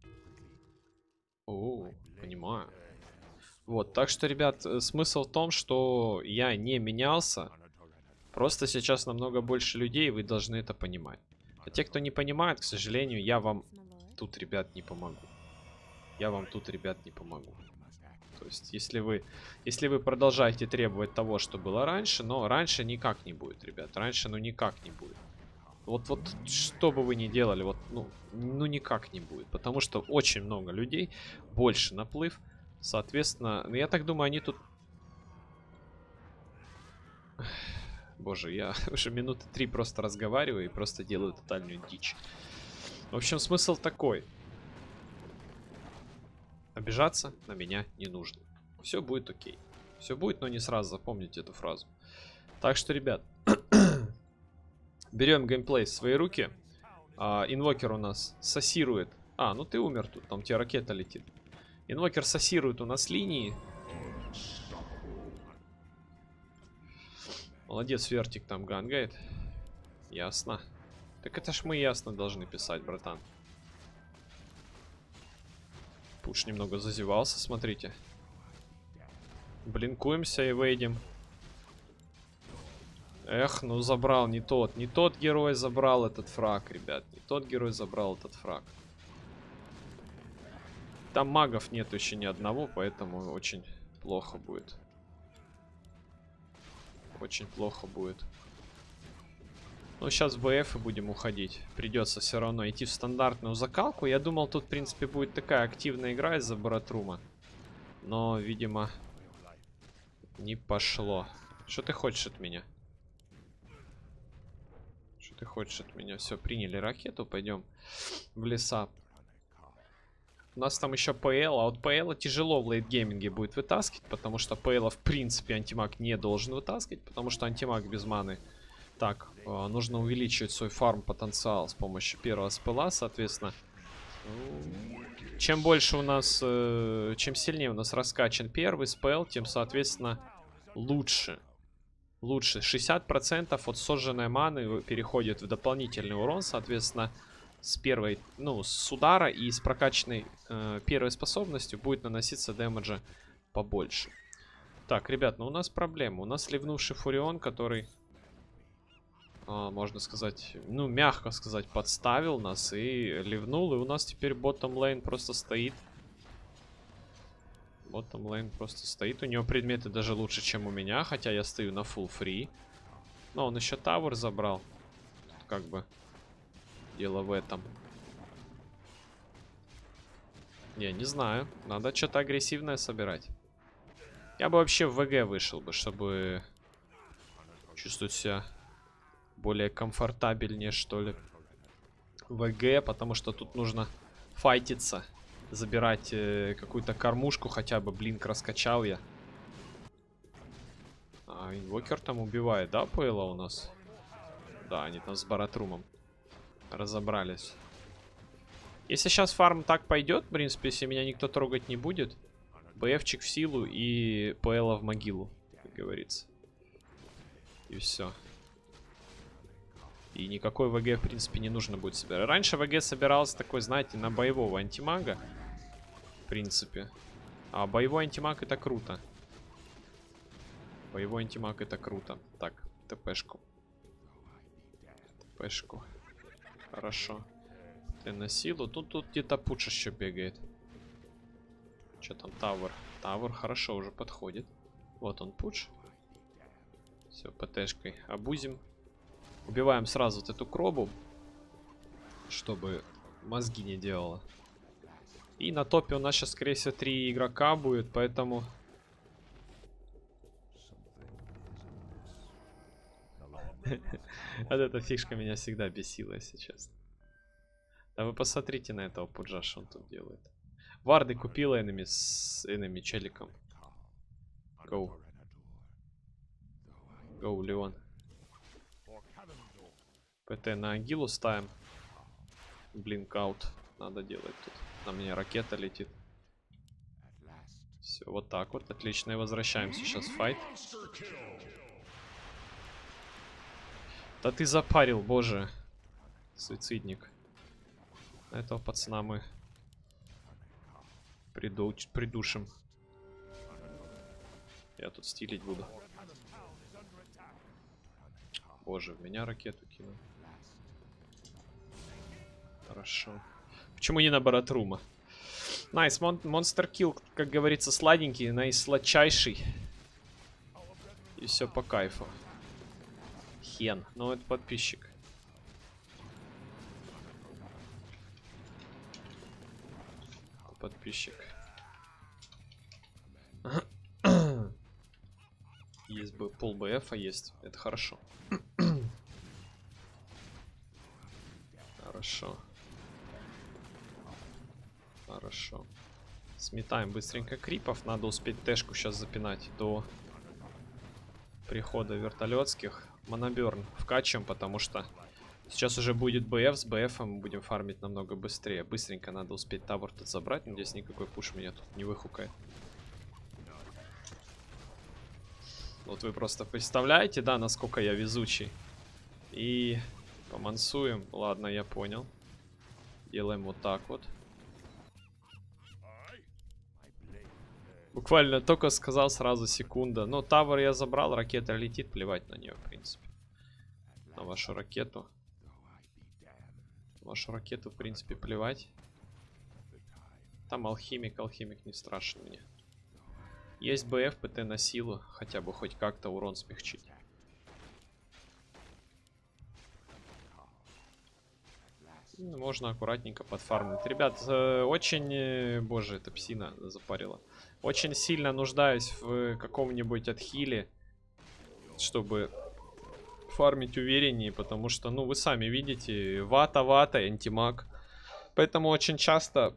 О, понимаю. Вот, так что, ребят, смысл в том, что я не менялся. Просто сейчас намного больше людей, вы должны это понимать. А те, кто не понимает, к сожалению, я вам тут, ребят, не помогу. Я вам тут, ребят, не помогу. То есть, если вы, если вы продолжаете требовать того, что было раньше, но раньше никак не будет, ребят. Раньше, ну, никак не будет. Вот, вот, что бы вы ни делали, вот, ну, ну, никак не будет. Потому что очень много людей, больше наплыв. Соответственно, я так думаю, они тут... Боже, я уже минуты три просто разговариваю и просто делаю тотальную дичь. В общем, смысл такой. Обижаться на меня не нужно. Все будет окей. Все будет, но не сразу, запомните эту фразу. Так что, ребят, берем геймплей в свои руки. А, инвокер у нас сассирует. А, ну ты умер тут, там тебе ракета летит. Инвокер сассирует у нас линии. Молодец, Вертик там гангает. Ясно. Так это ж мы ясно должны писать, братан. Пуш немного зазевался, смотрите. Блинкуемся и выйдем. Эх, ну забрал не тот. Не тот герой забрал этот фраг, ребят. Не тот герой забрал этот фраг. Там магов нет еще ни одного, поэтому очень плохо будет. Очень плохо будет. Ну, сейчас в БФ и будем уходить. Придется все равно идти в стандартную закалку. Я думал, тут, в принципе, будет такая активная игра из-за Баратрума. Но, видимо, не пошло. Что ты хочешь от меня? Что ты хочешь от меня? Все, приняли ракету, пойдем в леса. У нас там еще ПЛ, а вот ПЛ тяжело в лейтгейминге будет вытаскивать, потому что ПЛ в принципе антимаг не должен вытаскивать, потому что антимаг без маны. Так, э, нужно увеличивать свой фарм потенциал с помощью первого спела, соответственно. Чем больше у нас, э, чем сильнее у нас раскачан первый спел, тем, соответственно, лучше. Лучше. шестьдесят процентов от сожженной маны переходит в дополнительный урон, соответственно, с первой, ну, с удара и с прокачанной э, первой способностью будет наноситься дэмэджа побольше. Так, ребят, ну у нас проблема. У нас ливнувший Фурион, который, а, можно сказать, ну, мягко сказать, подставил нас и ливнул. И у нас теперь боттом лейн просто стоит. Боттом лейн просто стоит. У него предметы даже лучше, чем у меня, хотя я стою на full free. Но он еще тавер забрал. Как бы дело в этом. Не, не знаю. Надо что-то агрессивное собирать. Я бы вообще в ВГ вышел бы, чтобы чувствовать себя более комфортабельнее, что ли. ВГ, потому что тут нужно файтиться. Забирать э, какую-то кормушку хотя бы. Блинк раскачал я. А, инвокер там убивает, да, Пейла у нас? Да, они там с Баратрумом разобрались. Если сейчас фарм так пойдет, в принципе, если меня никто трогать не будет, БФчик в силу и ПЛа в могилу, как говорится. И все. И никакой ВГ, в принципе, не нужно будет собирать. Раньше ВГ собирался такой, знаете, на боевого антимага. В принципе. А боевой антимаг это круто. Боевой антимаг это круто. Так, ТПшку. ТПшку. Хорошо. Ты на силу. Тут, тут где-то пуч еще бегает. Что там, Тавр? Тавр хорошо уже подходит. Вот он, пуч. Все, ПТшкой обузим. Убиваем сразу вот эту кробу, чтобы мозги не делала. И на топе у нас сейчас, скорее всего, три игрока будет, поэтому... Вот эта фишка меня всегда бесила, если честно. Да вы посмотрите на этого пуджа, что он тут делает. Варды купила энеми с энеми челиком. Гоу. Гоу, Леон. ПТ на Агилу ставим. Блинк-аут надо делать тут. На меня ракета летит. Все, вот так вот. Отлично, и возвращаемся сейчас в файт. Да ты запарил, боже. Суицидник. Этого пацана мы приду... придушим. Я тут стилить буду. Боже, в меня ракету кинул. Хорошо. Почему не на Баратрума? Найс, монстр килл, как говорится, сладенький, наисладчайший. И все по кайфу. Хен. Ну, это подписчик. Подписчик. Есть бы пол БФа есть. Это хорошо. Хорошо. Хорошо. Сметаем быстренько крипов. Надо успеть тэшку сейчас запинать до прихода вертолетских. Моноберн вкачиваем, потому что сейчас уже будет БФ. С БФом мы будем фармить намного быстрее. Быстренько надо успеть тавр тут забрать. Надеюсь, никакой пуш меня тут не выхукает. Вот вы просто представляете, да, насколько я везучий. И помансуем. Ладно, я понял. Делаем вот так вот. Буквально только сказал, сразу секунда. Но тавр я забрал, ракета летит, плевать на нее, в принципе. На вашу ракету. Вашу ракету, в принципе, плевать. Там алхимик, алхимик не страшен мне. Есть БФ, ПТ на силу, хотя бы хоть как-то урон смягчить. Можно аккуратненько подфармить. Ребят, э, очень... Э, боже, эта псина запарила. Очень сильно нуждаюсь в каком-нибудь отхиле, чтобы фармить увереннее, потому что, ну, вы сами видите, вата-вата, антимаг. Поэтому очень часто...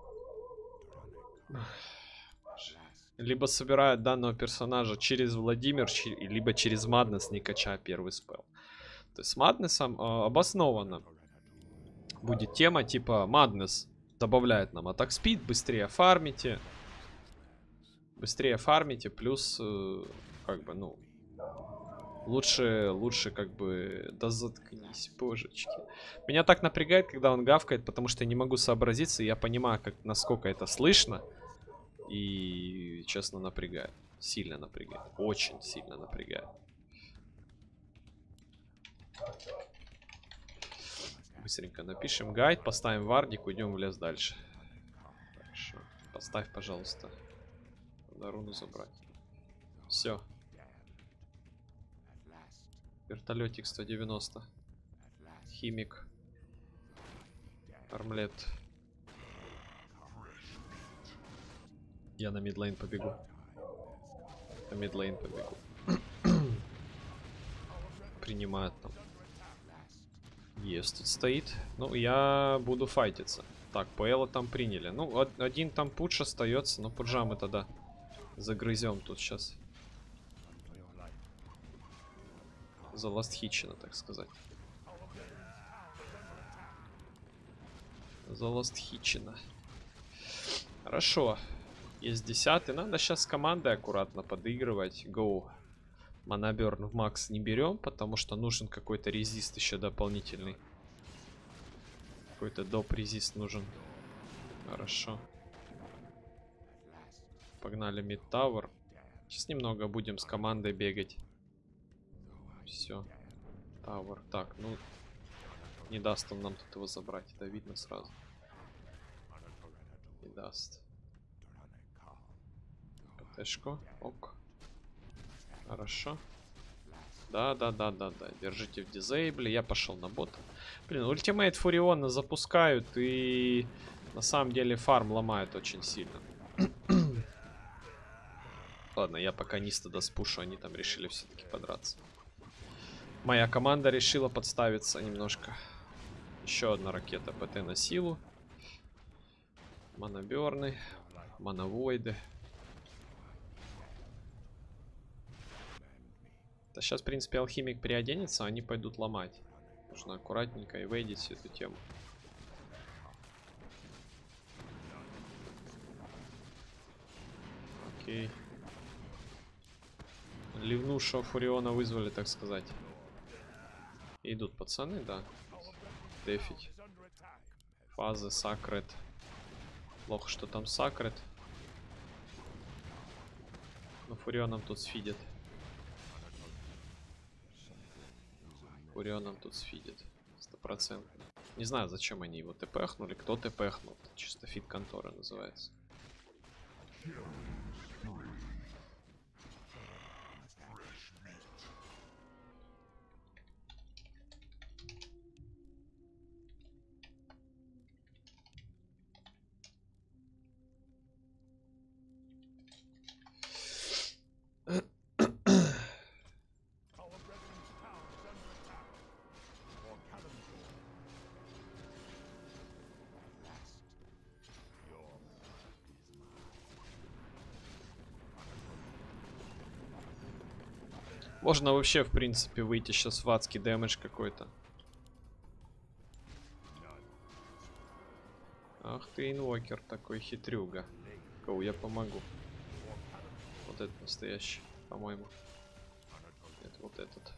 Либо собирают данного персонажа через Владимир, либо через Маднес, не качая первый спел. То есть с Маднесом э, обоснованно будет тема типа Маднес добавляет нам атак спид, быстрее фармите. Быстрее фармите, плюс э, как бы, ну, лучше, лучше как бы, да заткнись, божечки. Меня так напрягает, когда он гавкает, потому что я не могу сообразиться, и я понимаю, как, насколько это слышно. И, честно, напрягает. Сильно напрягает. Очень сильно напрягает. Быстренько напишем гайд, поставим вардик, уйдем в лес дальше. Хорошо. Поставь, пожалуйста. Надо руну забрать. Все. Вертолетик сто девяносто. Химик. Армлет. Я на мидлейн побегу. На мидлейн побегу. Принимает там. Есть, тут стоит. Ну, я буду файтиться. Так, ПЛ там приняли. Ну, один там пудж остается. Но пуджа мы тогда загрызем тут сейчас. Заластхичено, так сказать. Заластхичено. Хорошо. Есть десятый. Надо сейчас с командой аккуратно подыгрывать. Go. Манаберн в макс не берем, потому что нужен какой-то резист еще дополнительный. Какой-то доп резист нужен. Хорошо. Погнали мид-тавер. Сейчас немного будем с командой бегать. Все. Тавер. Так, ну... Не даст он нам тут его забрать. Это видно сразу. Не даст. ПТшку. Ок. Хорошо. Да, да, да, да, да. Держите в дизейбле. Я пошел на бота. Блин, ультимейт Фуриона запускают и на самом деле фарм ломают очень сильно. Ладно, я пока Ниста доспушу, они там решили все-таки подраться. Моя команда решила подставиться немножко. Еще одна ракета ПТ на силу. Манаберны. Манавойды. Да сейчас, в принципе, алхимик переоденется, они пойдут ломать. Нужно аккуратненько и вейдить всю эту тему. Окей. Ливнуша Фуриона вызвали, так сказать. Идут пацаны, да. Дефить. Фазы, Сакрет. Плохо, что там Сакрет. Но Фурионом тут сфидит. Фурионом тут сфидит. Сто процентов. Не знаю, зачем они его тпхнули. Кто тпхнул? Чисто фид конторы называется. Можно вообще, в принципе, выйти сейчас в адский дэмэдж какой-то. Ах ты, инвокер такой хитрюга. Кого я помогу. Вот этот настоящий, по-моему. Это вот этот.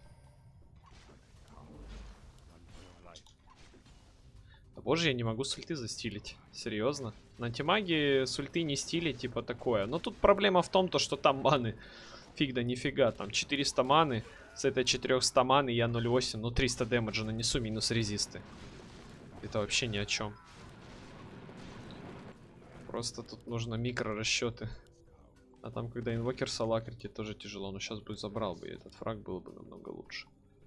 Да боже, я не могу с ульты застилить. Серьезно? На антимаге с ульты не стилить, типа такое. Но тут проблема в том, то, что там маны. Фиг да нифига, там четыреста маны. С этой четырёхсот маны я ноль восемь, ну триста дэмэджа нанесу, минус резисты. Это вообще ни о чем. Просто тут нужно микро расчеты. А там, когда инвокер с алакрити, тоже тяжело. Но сейчас бы забрал бы, и этот фраг был бы намного лучше.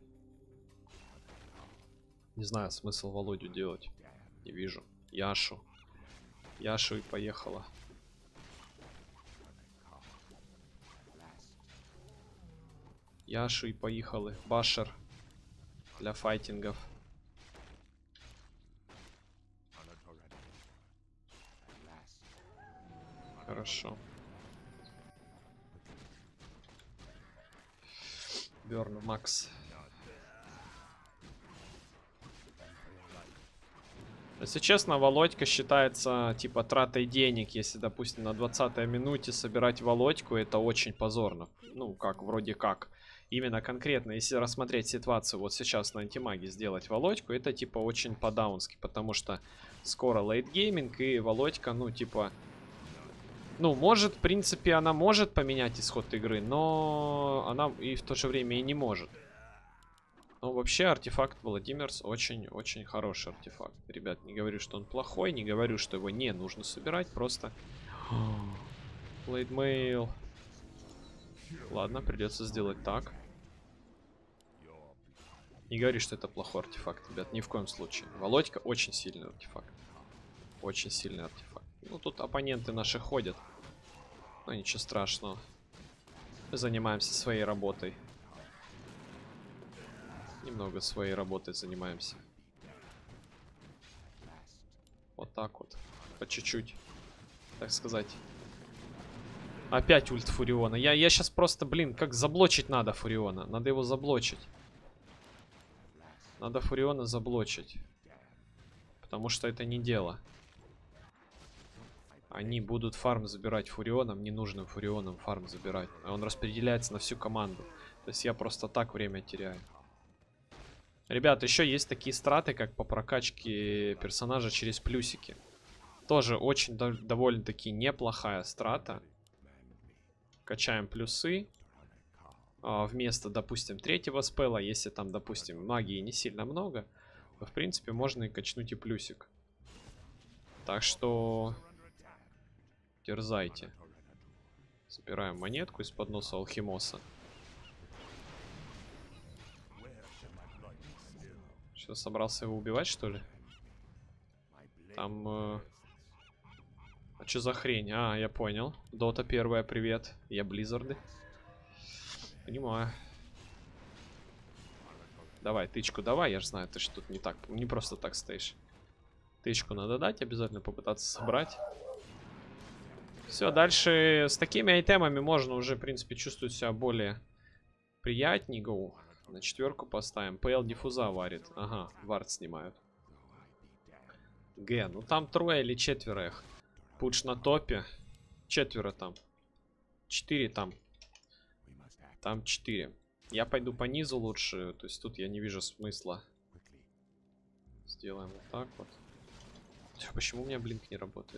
Не знаю, смысл Володю делать. Не вижу. Яшу. Яшу и поехала. Яшу и поехали. Башер. Для файтингов. Хорошо. Берн, Макс. Если честно, Володька считается типа тратой денег. Если, допустим, на двадцатой минуте собирать Володьку, это очень позорно. Ну, как, вроде как. Именно конкретно, если рассмотреть ситуацию, вот сейчас на антимаге сделать Володьку, это типа очень по-даунски, потому что скоро лейтгейминг, и Володька, ну, типа, Ну, может, в принципе, она может поменять исход игры, но она и в то же время и не может. Но вообще артефакт Владимирс очень-очень хороший артефакт. Ребят, не говорю, что он плохой, не говорю, что его не нужно собирать, просто... Блейдмейл. Ладно, придется сделать так. Не говори, что это плохой артефакт, ребят, ни в коем случае. Володька очень сильный артефакт. Очень сильный артефакт. Ну, тут оппоненты наши ходят. Но ничего страшного. Мы занимаемся своей работой. Немного своей работой занимаемся. Вот так вот. По чуть-чуть. Так сказать. Опять ульт Фуриона. Я, я сейчас просто, блин, как заблочить надо Фуриона. Надо его заблочить. Надо Фуриона заблочить. Потому что это не дело. Они будут фарм забирать Фурионом, ненужным Фурионом фарм забирать. А он распределяется на всю команду. То есть я просто так время теряю. Ребят, еще есть такие страты, как по прокачке персонажа через плюсики. Тоже очень до довольно-таки неплохая страта. Качаем плюсы. А, вместо, допустим, третьего спела, если там, допустим, магии не сильно много, то, в принципе, можно и качнуть и плюсик. Так что... Дерзайте. Собираем монетку из-под носа Алхимоса. Что, собрался его убивать, что ли? Там... Э... А что за хрень? А, я понял. Дота первая, привет. Я Близзарды. Понимаю. Давай, тычку давай. Я же знаю, ты что тут не так, не просто так стоишь. Тычку надо дать, обязательно попытаться собрать. Все, дальше с такими айтемами можно уже, в принципе, чувствовать себя более приятней. Гоу. На четверку поставим. ПЛ диффуза варит. Ага, вард снимают. Г, ну там трое или четверо их. Пуч на топе. Четверо там. Четыре там. Там четыре. Я пойду по низу лучше. То есть тут я не вижу смысла. Сделаем вот так вот. Почему у меня блинк не работает?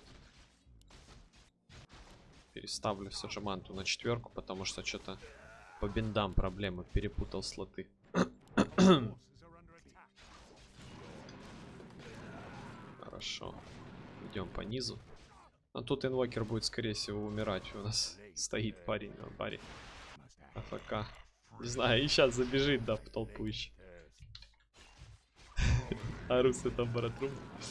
Переставлю Саджаманту на четверку, потому что что-то по биндам проблемы. Перепутал слоты. Хорошо. Идем по низу. А тут инвокер будет, скорее всего, умирать. У нас стоит парень на баре. АФК. Не знаю, и сейчас забежит, да, в толпу еще. Арус это баратрум.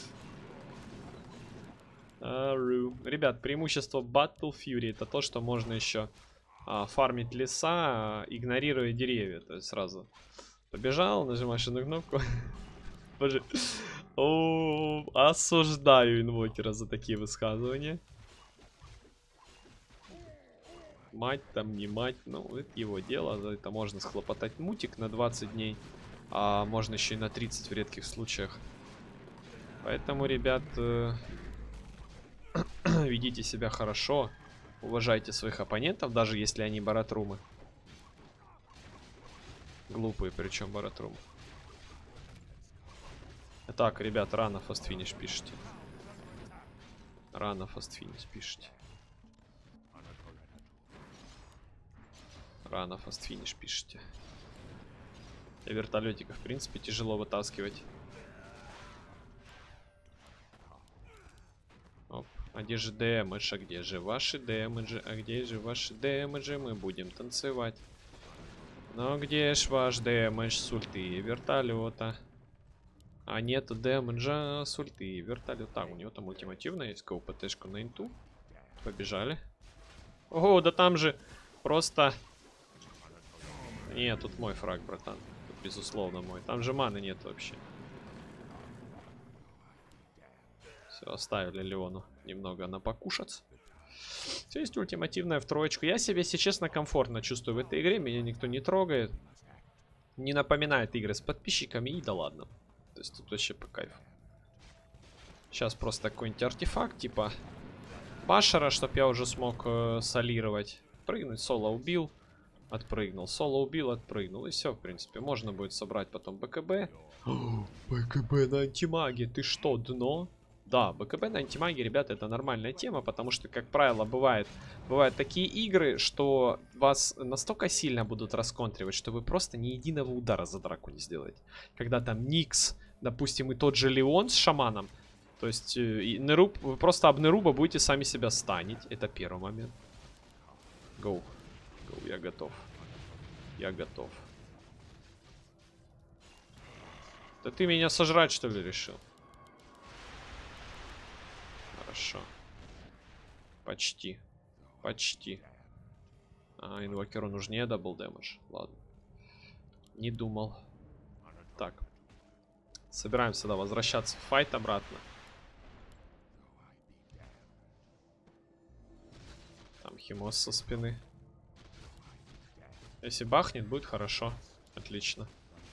Ару. Ребят, преимущество Battle Fury это то, что можно еще а, фармить леса, а, игнорируя деревья. То есть сразу побежал, нажимаешь одну кнопку. Боже. О, осуждаю инвокера за такие высказывания. Мать там, не мать, ну это его дело. За это можно схлопотать мутик на двадцать дней. А можно еще и на тридцать в редких случаях. Поэтому, ребят, э, ведите себя хорошо. Уважайте своих оппонентов, даже если они баратрумы. Глупые, причем баратрумы. Так, ребят, рано фастфиниш пишите. Рано фастфиниш пишите. Рано фастфиниш пишите. И вертолетика, в принципе, тяжело вытаскивать. Оп. А где же дэмэдж? А где же ваши дэмэджи? А где же ваши дэмэджи? Мы будем танцевать. Но где ж ваш дэмэдж с ульты вертолета? А нет дэмэджа с ульты вертолета. Так, у него там ультимативная есть. КУ-ПТшку на инту. Побежали. О, да там же просто... Нет, тут мой фраг, братан. Тут, безусловно, мой. Там же маны нет вообще. Все, оставили Леону немного на покушать. Все, есть ультимативная в троечку. Я себя, если честно, комфортно чувствую в этой игре. Меня никто не трогает. Не напоминает игры с подписчиками. И да ладно. То есть тут вообще по кайфу. Сейчас просто какой-нибудь артефакт, типа Башера, чтобы я уже смог э, солировать. Прыгнуть, соло убил. Отпрыгнул. Соло убил, отпрыгнул. И все, в принципе. Можно будет собрать потом БКБ. О, БКБ на антимаге. Ты что, дно? Да, БКБ на антимаге, ребята, это нормальная тема, потому что, как правило, бывает, бывают такие игры, что вас настолько сильно будут расконтривать, что вы просто ни единого удара за драку не сделаете. Когда там Никс, допустим, и тот же Леон с шаманом, то есть э, и Неруб, вы просто об Неруба будете сами себя станить. Это первый момент. Гоу. Гоу, я готов. Я готов. Да ты меня сожрать, что ли, решил? Хорошо. Почти. Почти. А, инвокеру нужнее дабл дэмэдж. Ладно. Не думал. Так. Собираемся сюда возвращаться в файт обратно. Там химос со спины. Если бахнет, будет хорошо. Отлично.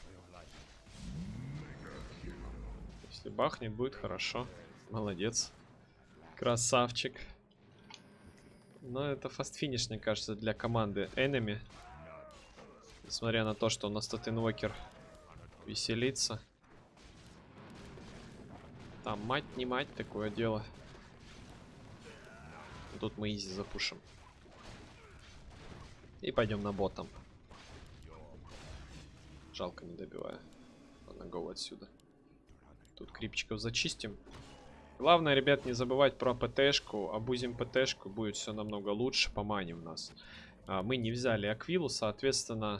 Если бахнет, будет хорошо. Молодец. Красавчик. Но это фаст-финиш, мне кажется, для команды Enemy. Несмотря на то, что у нас тут инвокер веселится. Там мать не мать, такое дело. Тут мы изи запушим. И пойдем на ботом. Жалко, не добиваю. Ладно, гоу отсюда. Тут крипчиков зачистим. Главное, ребят, не забывать про ПТшку. Обузим ПТшку, будет все намного лучше по мане у нас. А, мы не взяли Аквилу, соответственно,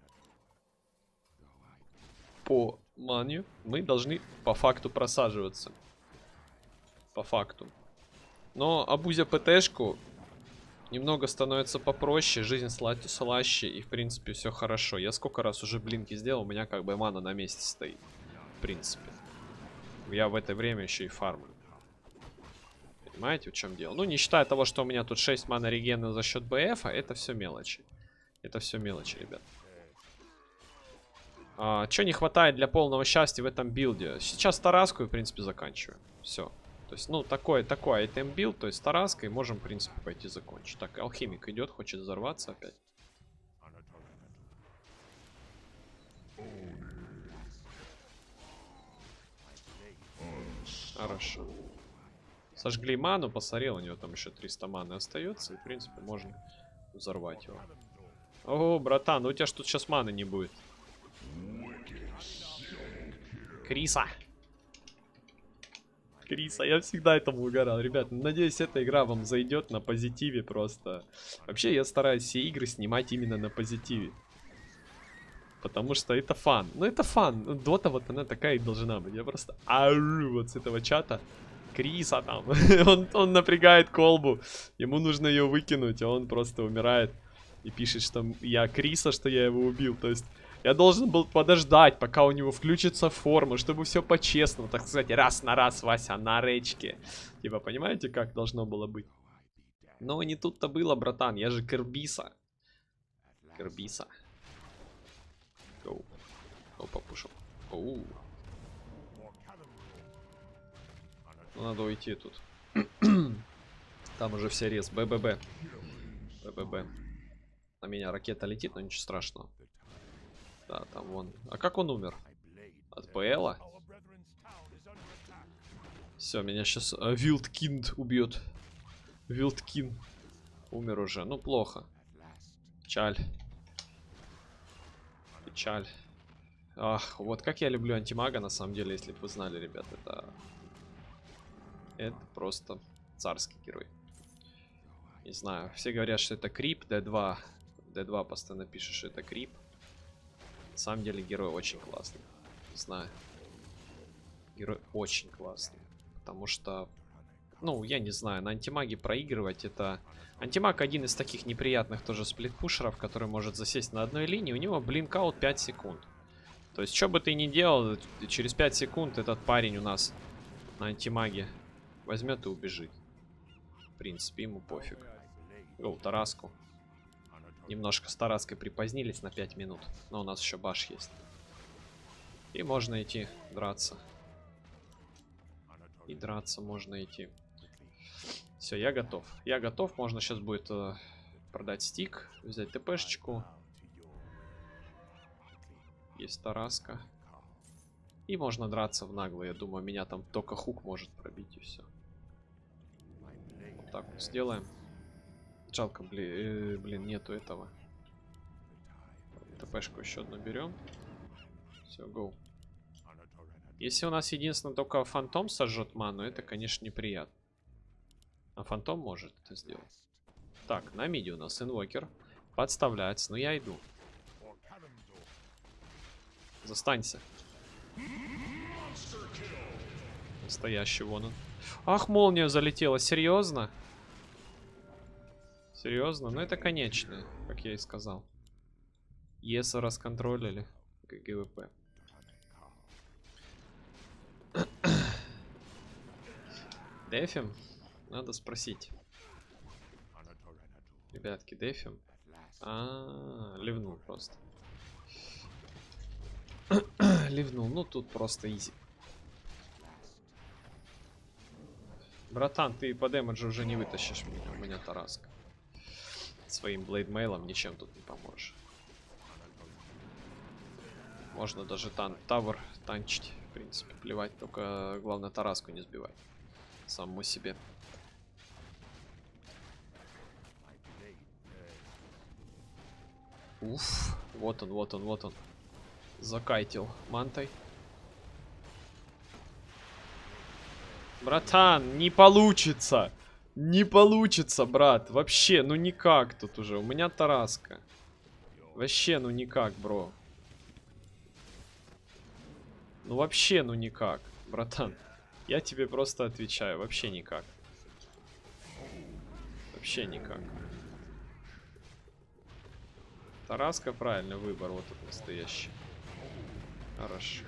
по мане мы должны по факту просаживаться. По факту. Но обузя ПТшку, немного становится попроще, жизнь слаще, и в принципе все хорошо. Я сколько раз уже блинки сделал, у меня как бы мана на месте стоит. В принципе. Я в это время еще и фармлю. Понимаете, в чем дело? Ну, не считая того, что у меня тут шесть мана регена за счет БФа, это все мелочи. Это все мелочи, ребят. А, что не хватает для полного счастья в этом билде? Сейчас Тараску, в принципе, заканчиваем. Все. То есть, ну, такой, такой айтем билд, то есть Тараской можем, в принципе, пойти закончить. Так, алхимик идет, хочет взорваться опять. Хорошо. Сожгли ману, посорел, у него там еще триста маны остается, и, в принципе, можно взорвать его. О, братан, у тебя ж тут сейчас маны не будет. Криса. Криса, я всегда этому угорал. Ребят, надеюсь, эта игра вам зайдет на позитиве просто. Вообще, я стараюсь все игры снимать именно на позитиве. Потому что это фан. Ну, это фан. Дота вот она такая и должна быть. Я просто ору вот с этого чата. Криса там. он, он напрягает колбу. Ему нужно ее выкинуть, а он просто умирает. И пишет, что я Криса, что я его убил. То есть я должен был подождать, пока у него включится форма, чтобы все по-честному, так сказать, раз на раз, Вася, на речке. Типа, понимаете, как должно было быть? Но не тут-то было, братан. Я же Кербиса. Кербиса. Гоу. Гоу, попушил. Оу. Ну, надо уйти тут. Там уже все рез. БББ. БББ. На меня ракета летит, но ничего страшного. Да, там вон. А как он умер? От ПЛа? Все, меня сейчас uh, Вилдкинд убьет. Вилдкин. Умер уже. Ну, плохо. Печаль. Печаль. Ах, вот как я люблю антимага, на самом деле, если бы вы знали, ребят. Это... Это просто царский герой. Не знаю. Все говорят, что это крип. Д два. Д два постоянно пишет, что это крип. На самом деле герой очень классный. Не знаю. Герой очень классный. Потому что, ну, я не знаю, на антимаге проигрывать это... Антимаг один из таких неприятных тоже сплитпушеров, который может засесть на одной линии. У него блинкаут пять секунд. То есть, что бы ты ни делал, через пять секунд этот парень у нас на антимаге возьмет и убежит. В принципе, ему пофиг. Гоу, Тараску. Немножко с Тараской припозднились на пять минут. Но у нас еще баш есть. И можно идти драться. И драться можно идти. Все, я готов. Я готов. Можно сейчас будет э, продать стик. Взять ТПшечку. Есть Тараска. И можно драться в нагло. Я думаю, меня там только хук может пробить, и все. Вот так вот сделаем. Жалко, блин, э, блин, нету этого. ТПшку еще одну берем. Все, гоу. Если у нас единственное только фантом сожжет ману, это, конечно, неприятно. А фантом может это сделать. Так, на миде у нас инвокер. Подставляется, но я иду. Застанься. Настоящий вон он. Ах, молния залетела, серьезно? Серьезно? Ну это конечное, как я и сказал. Если расконтролили ГВП. Дефим? Надо спросить. Ребятки, дефим? А, -а, -а ливнул просто. Ливнул, ну тут просто изи. Братан, ты по демеджу уже не вытащишь меня, у меня тараска. Своим блейдмейлом ничем тут не поможешь. Можно даже тан тавер танчить, в принципе, плевать, только главное тараску не сбивать. Самому себе. Уф, вот он, вот он, вот он. Закайтил мантой. Братан, не получится. Не получится, брат. Вообще, ну никак тут уже. У меня тараска. Вообще, ну никак, бро. Ну вообще, ну никак, братан. Я тебе просто отвечаю. Вообще никак. Вообще никак. Тараска, правильный выбор. Вот этот настоящий. Хорошо.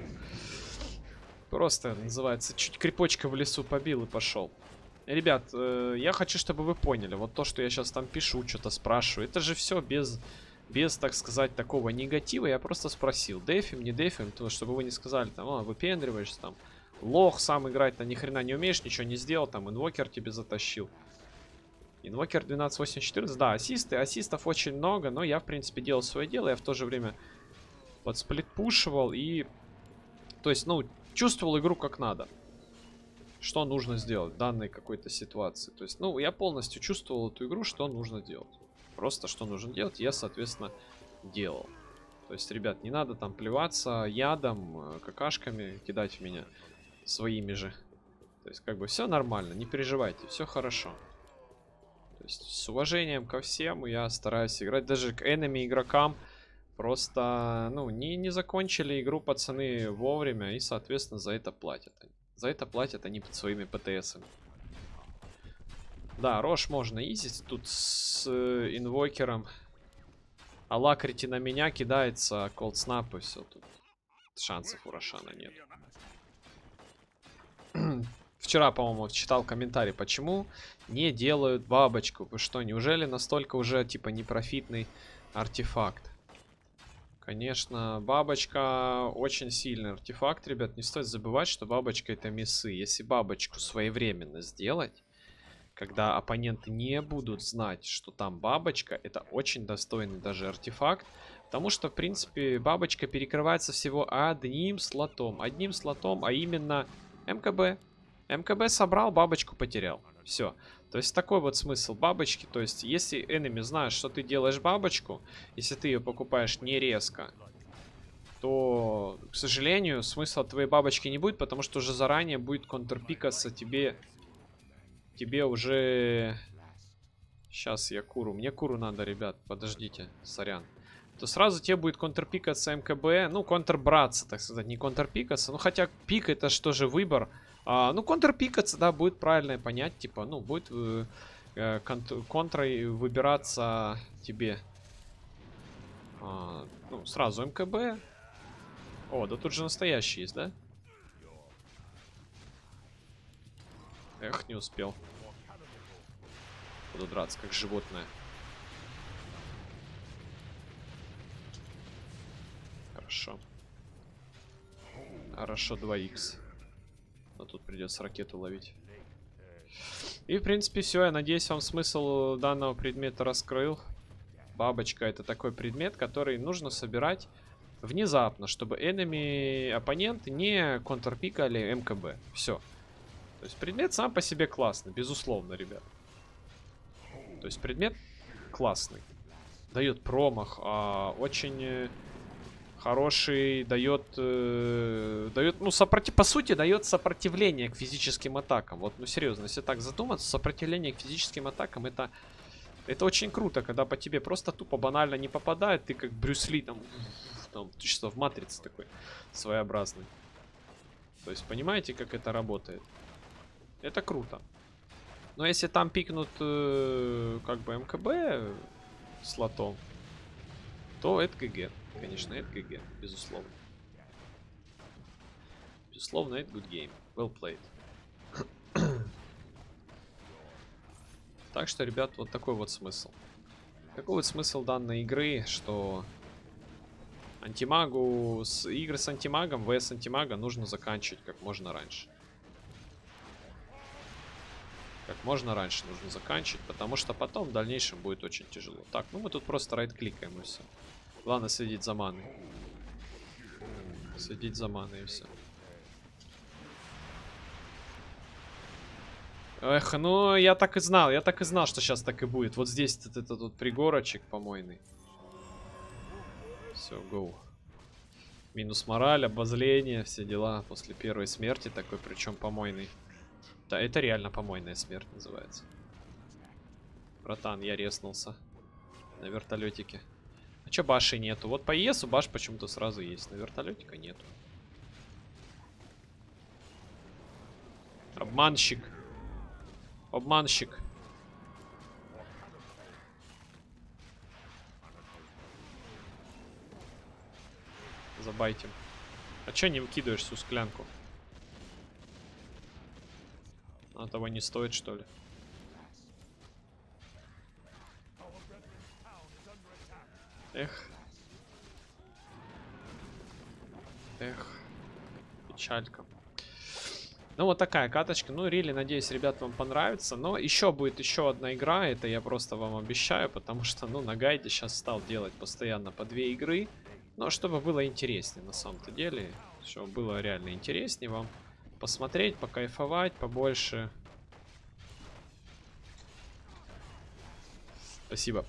Просто, называется, чуть крепочка в лесу побил и пошел. Ребят, э, я хочу, чтобы вы поняли. Вот то, что я сейчас там пишу, что-то спрашиваю. Это же все без, без, так сказать, такого негатива. Я просто спросил, дефим, не дефим. То, чтобы вы не сказали, там, а, выпендриваешься, там, лох сам играть-то ни хрена не умеешь, ничего не сделал. Там, инвокер тебе затащил. Инвокер двенадцать восемь четырнадцать. Да, ассисты, ассистов очень много. Но я, в принципе, делал свое дело. Я в то же время подсплитпушивал и... То есть, ну, чувствовал игру как надо. Что нужно сделать в данной какой-то ситуации. То есть, ну, я полностью чувствовал эту игру, что нужно делать. Просто что нужно делать, я, соответственно, делал. То есть, ребят, не надо там плеваться ядом, какашками, кидать в меня своими же. То есть, как бы, все нормально, не переживайте, все хорошо. То есть, с уважением ко всем я стараюсь играть, даже к энеми игрокам. Просто, ну, не, не закончили игру пацаны вовремя и, соответственно, за это платят. За это платят они под своими ПТСами. Да, Рош можно изить тут с э, инвокером. Алакрити на меня кидается, колдснап и все тут. Шансов у Рошана нет. Вчера, по-моему, читал комментарий, почему не делают бабочку. Вы что, неужели настолько уже, типа, непрофитный артефакт? Конечно, бабочка очень сильный артефакт, ребят. Не стоит забывать, что бабочка это миссы. Если бабочку своевременно сделать, когда оппоненты не будут знать, что там бабочка, это очень достойный даже артефакт. Потому что, в принципе, бабочка перекрывается всего одним слотом. Одним слотом, а именно МКБ. МКБ собрал, бабочку потерял. Все. То есть такой вот смысл бабочки. То есть если энеми знают, что ты делаешь бабочку, если ты ее покупаешь не резко, то, к сожалению, смысла от твоей бабочки не будет, потому что уже заранее будет контрпикаться тебе. Тебе уже... Сейчас я куру. Мне куру надо, ребят. Подождите. Сорян. То сразу тебе будет контрпикаться МКБ. Ну, контрбраться, так сказать. Не контрпикаться. Ну, хотя пик это что же выбор. А, ну, контрпикаться, да, будет правильное понять. Типа, ну, будет э, э, контрой выбираться тебе. А, ну, сразу МКБ. О, да тут же настоящий есть, да? Эх, не успел. Буду драться, как животное. Хорошо. Хорошо, два икс. Но тут придется ракету ловить. И, в принципе, все. Я надеюсь, вам смысл данного предмета раскрыл. Бабочка — это такой предмет, который нужно собирать внезапно, чтобы enemy оппоненты не контрпикали МКБ. Все. То есть предмет сам по себе классный, безусловно, ребят. То есть предмет классный. Дает промах, а, очень хороший, дает, э, дает, ну, сопротив... по сути, дает сопротивление к физическим атакам. Вот, ну, серьезно, если так задуматься, сопротивление к физическим атакам, это, это очень круто, когда по тебе просто тупо банально не попадает, ты как Брюс Ли, там, там, ты что, в Матрице такой своеобразный. То есть, понимаете, как это работает? Это круто. Но если там пикнут, э, как бы, МКБ слотом, то это ГГ. Конечно, это ГГ, безусловно. Безусловно, это good game. Well played. Так что, ребят, вот такой вот смысл. Такой вот смысл данной игры, что антимагу, с, игры с антимагом, ВС антимага нужно заканчивать как можно раньше. Как можно раньше нужно заканчивать, потому что потом в дальнейшем будет очень тяжело. Так, ну мы тут просто райт-кликаем и все. Главное следить за маной. Следить за маной и все. Эх, ну я так и знал, я так и знал, что сейчас так и будет. Вот здесь этот, этот вот пригорочек помойный. Все, гоу. Минус мораль, обозление, все дела после первой смерти такой, причем помойный. Да, это реально помойная смерть называется. Братан, я резнулся на вертолетике. А чё баши нету? Вот по ЕСу баш почему-то сразу есть. На вертолетика нету. Обманщик. Обманщик. Забайтим. А чё не выкидываешь всю склянку? А того не стоит, что ли? Эх. Эх. Печалька. Ну, вот такая каточка. Ну, рили, надеюсь, ребят, вам понравится. Но еще будет еще одна игра. Это я просто вам обещаю. Потому что, ну, на гайде сейчас стал делать постоянно по две игры. Но чтобы было интереснее, на самом-то деле. Чтобы было реально интереснее вам посмотреть, покайфовать побольше. Спасибо.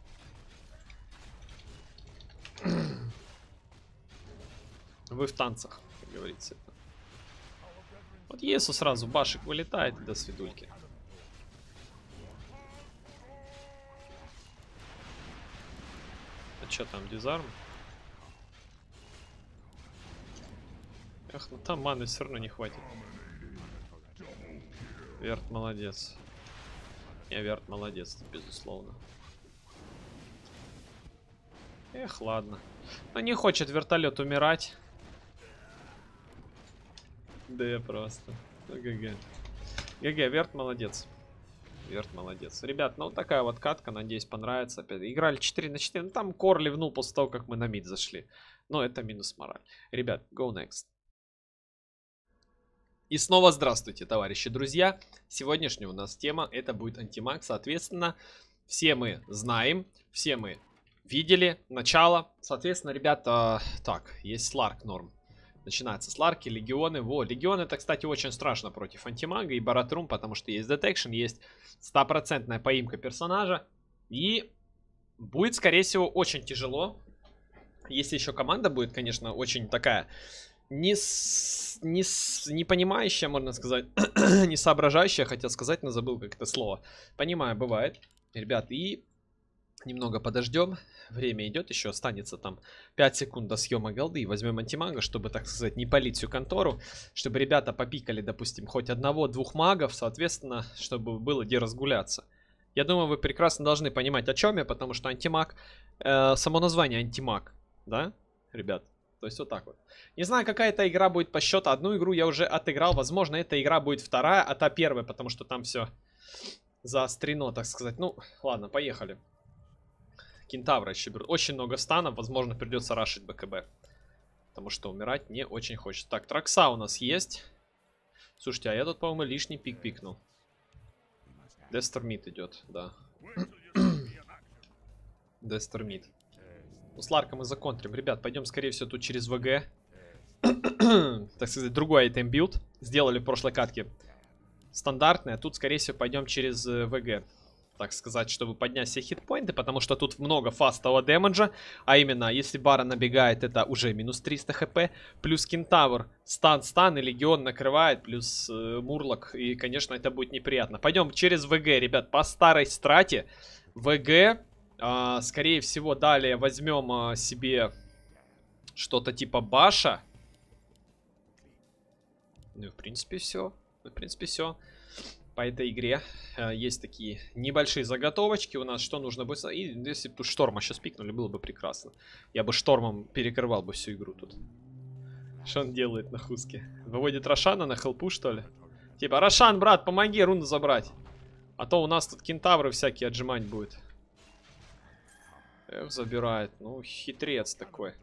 Вы в танцах, как говорится. Вот Есу сразу башек вылетает и до свидульки. А чё там, дизарм? Эх, ну там маны все равно не хватит. Верт молодец. Не, Верт молодец, безусловно. Эх, ладно. Ну не хочет вертолет умирать. Да я просто. Ну, ГГ. ГГ, Верт молодец. Верт молодец. Ребят, ну вот такая вот катка, надеюсь, понравится. Опять играли четыре на четыре. Ну там Кор ливнул после того, как мы на мид зашли. Но это минус мораль. Ребят, go next. И снова здравствуйте, товарищи, друзья. Сегодняшняя у нас тема, это будет антимаг. Соответственно, все мы знаем, все мы видели начало. Соответственно, ребята, так, есть Сларк норм. Начинается Сларки, Легионы. Во, Легион это, кстати, очень страшно против антимага и Баратрум, потому что есть детекшн, есть стопроцентная поимка персонажа. И будет, скорее всего, очень тяжело. Если еще команда будет, конечно, очень такая не, с, не, с, не понимающая, можно сказать, не соображающая, хотел сказать, но забыл как это слово. Понимаю, бывает. Ребят, и немного подождем. Время идет, еще останется там пять секунд до съема голды. Возьмем антимага, чтобы, так сказать, не палить всю контору. Чтобы ребята попикали, допустим, хоть одного-двух магов, соответственно, чтобы было где разгуляться. Я думаю, вы прекрасно должны понимать, о чем я, потому что антимаг, э, само название антимаг, да, ребят? То есть вот так вот. Не знаю, какая эта игра будет по счету. Одну игру я уже отыграл. Возможно, эта игра будет вторая, а та первая, потому что там все заострено, так сказать. Ну, ладно, поехали. Кентавра еще берут. Очень много станов. Возможно, придется рашить БКБ. Потому что умирать не очень хочется. Так, Тракса у нас есть. Слушайте, а я тут, по-моему, лишний пик пикнул. Дестер мид идет, да. Дестер мид. Ну, с Ларком мы законтрим. Ребят, пойдем, скорее всего, тут через ВГ. Так сказать, другой айтем билд. Сделали в прошлой катке стандартный, а тут, скорее всего, пойдем через ВГ. Так сказать, чтобы поднять все хитпоинты, потому что тут много фастового дэмэджа. А именно, если Бара набегает, это уже минус триста хп. Плюс Кентавр стан-стан и Легион накрывает, плюс э, Мурлок. И, конечно, это будет неприятно. Пойдем через ВГ, ребят, по старой страте. ВГ, э, скорее всего, далее возьмем э, себе что-то типа Баша. Ну, в принципе, все. В принципе, все. По этой игре э, есть такие небольшие заготовочки у нас, что нужно будет. И если бы тут Шторма сейчас пикнули, было бы прекрасно. Я бы Штормом перекрывал бы всю игру тут. Что он делает на Хуске? Выводит Рошана на хелпу, что ли? Типа, Рошан, брат, помоги руну забрать. А то у нас тут кентавры всякие отжимать будет. Эх, забирает. Ну, хитрец такой.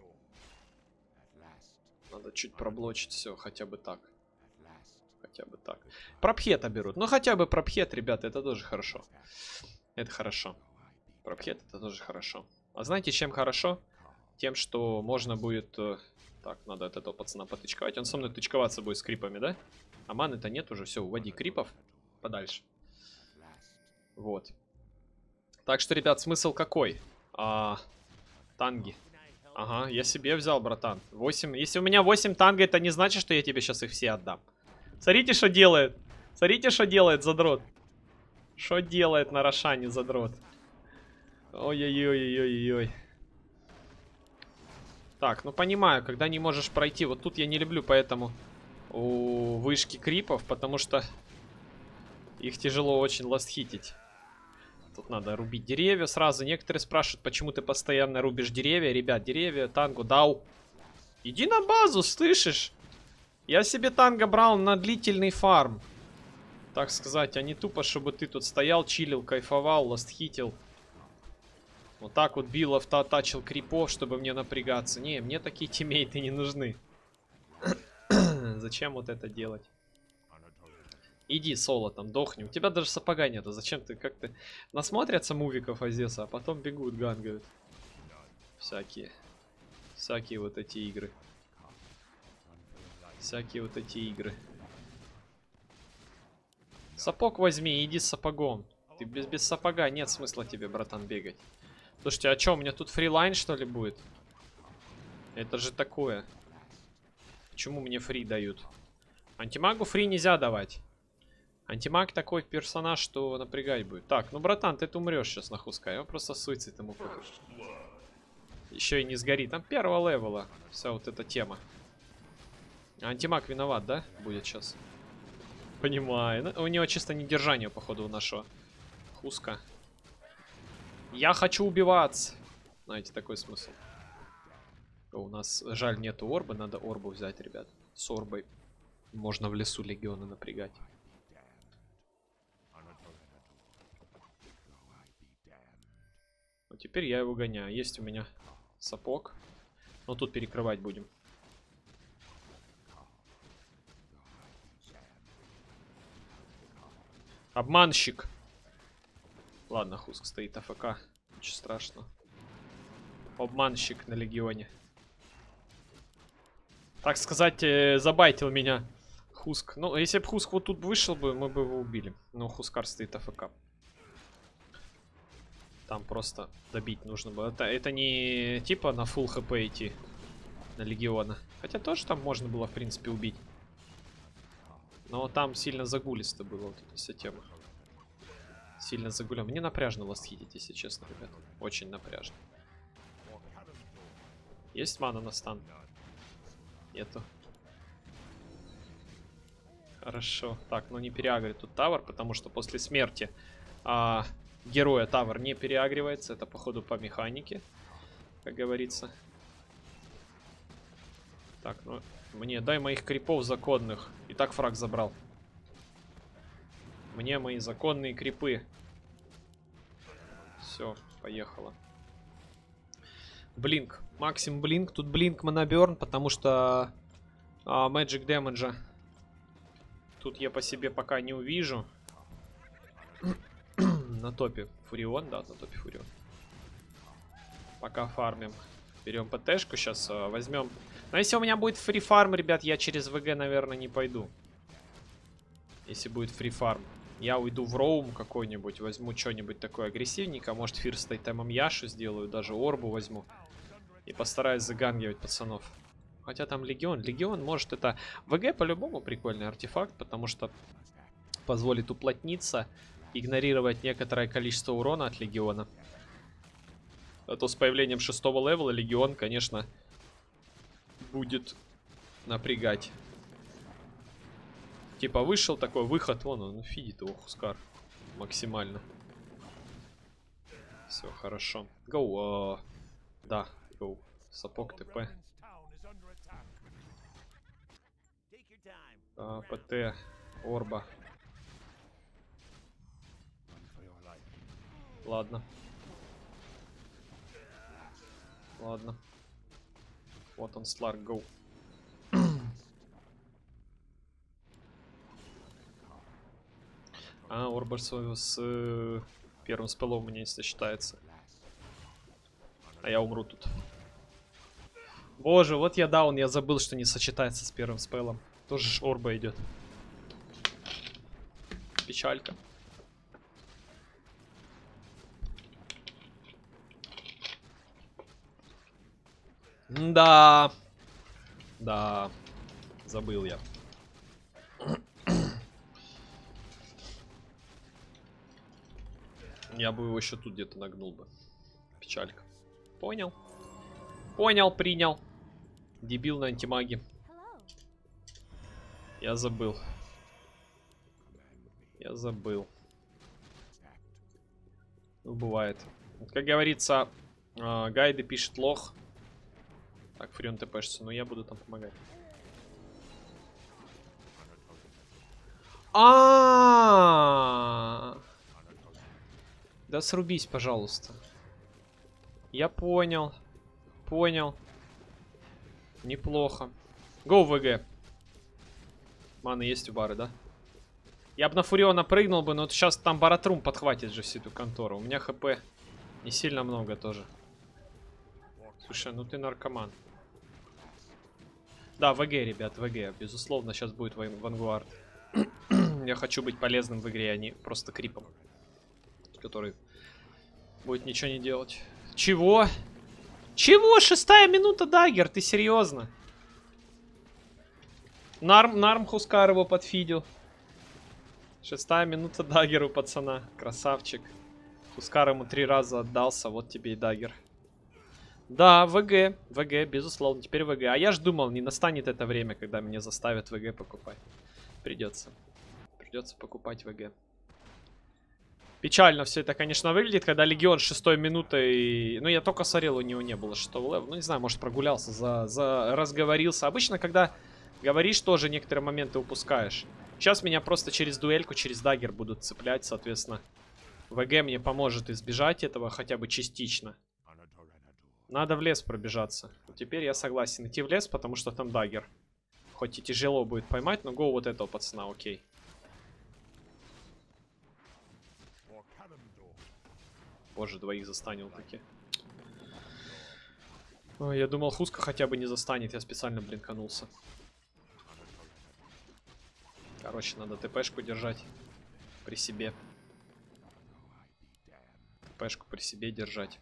Надо чуть проблочить все, хотя бы так. Хотя бы так. Пропхета берут. Ну, хотя бы пропхет, ребята, это тоже хорошо. Это хорошо. Пропхет, это тоже хорошо. А знаете, чем хорошо? Тем, что можно будет... Так, надо от этого пацана потычковать. Он со мной тычковаться будет с крипами, да? А маны-то нет уже. Все, уводи крипов подальше. Вот. Так что, ребят, смысл какой? А, танги. Ага, я себе взял, братан. восемь. Если у меня восемь танга, это не значит, что я тебе сейчас их все отдам. Смотрите, что делает. Смотрите, что делает задрот. Что делает на Рошане задрот. Ой-ой-ой-ой-ой-ой. Так, ну понимаю, когда не можешь пройти. Вот тут я не люблю, поэтому у вышки крипов, потому что их тяжело очень ластхитить. Тут надо рубить деревья сразу. Некоторые спрашивают, почему ты постоянно рубишь деревья. Ребят, деревья, тангу, дау. Иди на базу, слышишь? Я себе танго брал на длительный фарм. Так сказать, а не тупо, чтобы ты тут стоял, чилил, кайфовал, ластхитил. Вот так вот бил, автоатачил крипов, чтобы мне напрягаться. Не, мне такие тиммейты не нужны. Зачем вот это делать? Иди, соло, там, дохни. У тебя даже сапога нету. Зачем ты как-то... Насмотрятся мувиков Азеса, а потом бегут, гангают. Всякие. Всякие вот эти игры. Всякие вот эти игры. Сапог возьми, иди с сапогом. Ты без, без сапога нет смысла тебе, братан, бегать. Слушайте, а что, у меня тут фрилайн, что ли, будет? Это же такое. Почему мне фри дают? Антимагу фри нельзя давать. Антимаг такой персонаж, что напрягать будет. Так, ну, братан, ты умрешь сейчас на Хуска. Я просто суицид ему покажу. Еще и не сгорит. Там первого левела. Вся вот эта тема. Антимаг виноват, да? Будет сейчас. Понимаю. Ну, у него чисто недержание, походу, у нашего Хуска. Я хочу убиваться. Знаете, такой смысл. О, у нас, жаль, нету орбы. Надо орбу взять, ребят. С орбой можно в лесу легиона напрягать. Ну, теперь я его гоняю. Есть у меня сапог. Но тут перекрывать будем. Обманщик. Ладно, Хуск стоит АФК. Ничего страшного. Обманщик на легионе. Так сказать, э, забайтил меня Хуск. Ну, если бы Хуск вот тут вышел бы, мы бы его убили. Но Хускар стоит АФК. Там просто добить нужно было. Это, это не типа на фулл хп идти на легиона. Хотя тоже там можно было, в принципе, убить. Но там сильно загулисто было вот эта вся тема. Сильно загулем. Мне напряжно ластхитить, если честно, ребят. Очень напряжно. Есть мана на стан? Нету. Хорошо. Так, ну не переагрит тут тавер, потому что после смерти а, героя тавер не переагривается. Это, походу, по механике, как говорится. Так, ну... Мне дай моих крипов законных. И так фраг забрал. Мне мои законные крипы. Все, поехало. Блинк. Максим блинк. Тут блинк моноберн, потому что а, Magic Damage тут я по себе пока не увижу. На топе Фурион, да, на топе Фурион. Пока фармим. Берем ПТшку, сейчас э, возьмем. Но если у меня будет фри фарм, ребят, я через ВГ, наверное, не пойду. Если будет фри фарм. Я уйду в роум какой-нибудь, возьму что-нибудь такое агрессивненько. Может, фирст айтемом Яшу сделаю, даже орбу возьму. И постараюсь загангивать пацанов. Хотя там Легион. Легион, может, это... ВГ по-любому прикольный артефакт, потому что позволит уплотниться, игнорировать некоторое количество урона от Легиона. А то с появлением шестого левела Легион, конечно, будет напрягать. Типа вышел такой выход, вон он фидит его Хускар максимально. Все хорошо. Гоу. Uh, да, гоу. Сапог ТП. Uh, ПТ. Орба. Ладно. Ладно. Вот он, Сларк, гоу. А, Орбер с, с э, первым спеллом у меня не сочетается. А я умру тут. Боже, вот я даун, я забыл, что не сочетается с первым спеллом. Тоже ж Орба идет. Печалька. Да. Да. Забыл я. Я бы его еще тут где-то нагнул бы. Печалька. Понял. Понял, принял. Дебил на антимаге. Я забыл. Я забыл. Ну, бывает. Как говорится, э, гайды пишет лох. Так, Фрион ТПшится, но я буду там помогать. А-а-а! Да срубись, пожалуйста. Я понял. Понял. Неплохо. Гоу ВГ. Маны есть у бары, да? Я бы на Фуриона прыгнул бы, но вот сейчас там Баратрум подхватит же всю эту контору. У меня ХП не сильно много тоже. Слушай, ну ты наркоман. Да, ВГ, ребят, ВГ. Безусловно, сейчас будет Вангуард. Я хочу быть полезным в игре, а не просто крипом, который будет ничего не делать. Чего? Чего? Шестая минута даггер, ты серьезно? Нарм, Нарм Хускар его подфидил. Шестая минута даггер у пацана. Красавчик. Хускар ему три раза отдался, вот тебе и даггер. Да, ВГ, ВГ, безусловно, теперь ВГ. А я ж думал, не настанет это время, когда меня заставят ВГ покупать. Придется. Придется покупать ВГ. Печально все это, конечно, выглядит, когда Легион шестой минутой... Ну, я только смотрел, у него не было шестого левела. Ну, не знаю, может, прогулялся, за, за... разговорился. Обычно, когда говоришь, тоже некоторые моменты упускаешь. Сейчас меня просто через дуэльку, через даггер будут цеплять, соответственно. ВГ мне поможет избежать этого хотя бы частично. Надо в лес пробежаться. Теперь я согласен идти в лес, потому что там даггер. Хоть и тяжело будет поймать, но гоу вот этого пацана, окей. Боже, двоих застанил таки. Ой, я думал, Хуска хотя бы не застанет, я специально блинканулся. Короче, надо ТПшку держать при себе. ТПшку при себе держать.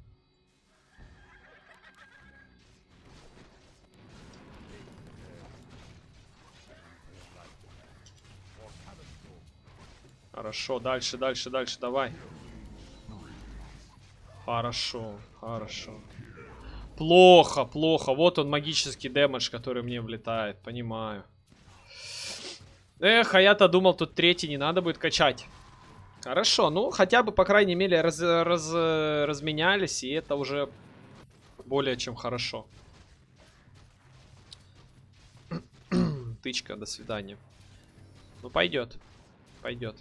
Хорошо, дальше, дальше, дальше, давай. Хорошо, хорошо. Плохо, плохо. Вот он, магический дэмэдж, который мне влетает. Понимаю. Эх, а я-то думал, тут третий не надо будет качать. Хорошо, ну, хотя бы, по крайней мере, раз, раз, разменялись, и это уже более чем хорошо. Тычка, до свидания. Ну, пойдет. Пойдет.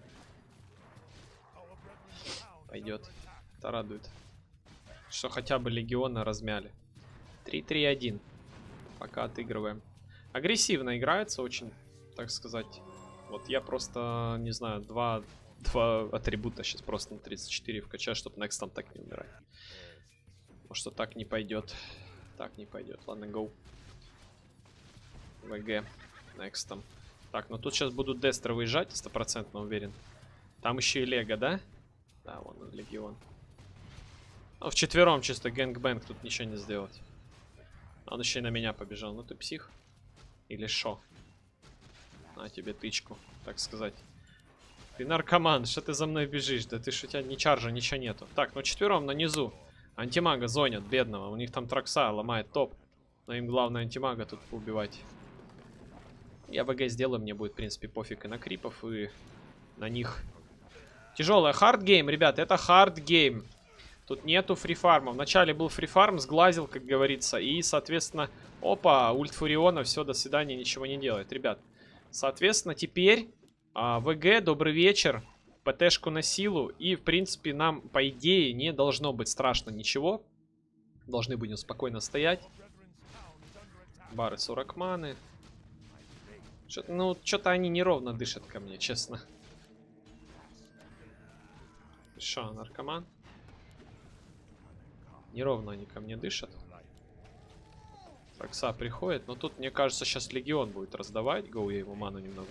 Пойдет. Это радует. Что хотя бы Легиона размяли. три-три-один. Пока отыгрываем. Агрессивно играется очень, так сказать. Вот я просто, не знаю, два, два атрибута сейчас просто на тридцать четыре вкачаю, чтобы Next там так не умирать. Потому что так не пойдет. Так не пойдет. Ладно, go. ВГ. Next там. Так, ну тут сейчас будут Дестры выезжать, стопроцентно уверен. Там еще и Лего, да? Да, вон он, Легион. Ну, вчетвером чисто гэнгбэнг, тут ничего не сделать. Он еще и на меня побежал. Ну ты псих. Или шо? На тебе тычку, так сказать. Ты наркоман, что ты за мной бежишь? Да ты ж, у тебя ни чаржа, ничего нету. Так, ну четвером на низу. Антимага зонят, бедного. У них там Тракса ломает топ. Но им главное антимага тут убивать. Я ВГ сделаю, мне будет, в принципе, пофиг и на крипов, и на них. Тяжелая хардгейм, ребят, это хардгейм. Тут нету фрифарма. Вначале был фрифарм, сглазил, как говорится. И, соответственно, опа, ульт Фуриона, все, до свидания, ничего не делает. Ребят, соответственно, теперь а, ВГ, добрый вечер. ПТшку на силу. И, в принципе, нам, по идее, не должно быть страшно ничего. Должны будем спокойно стоять. Бары сорок маны. Что ну, что-то они неровно дышат ко мне, честно. Шо, наркоман? Неровно они ко мне дышат. Тракса приходит, но тут, мне кажется, сейчас Легион будет раздавать. Гоу, я ему ману немного.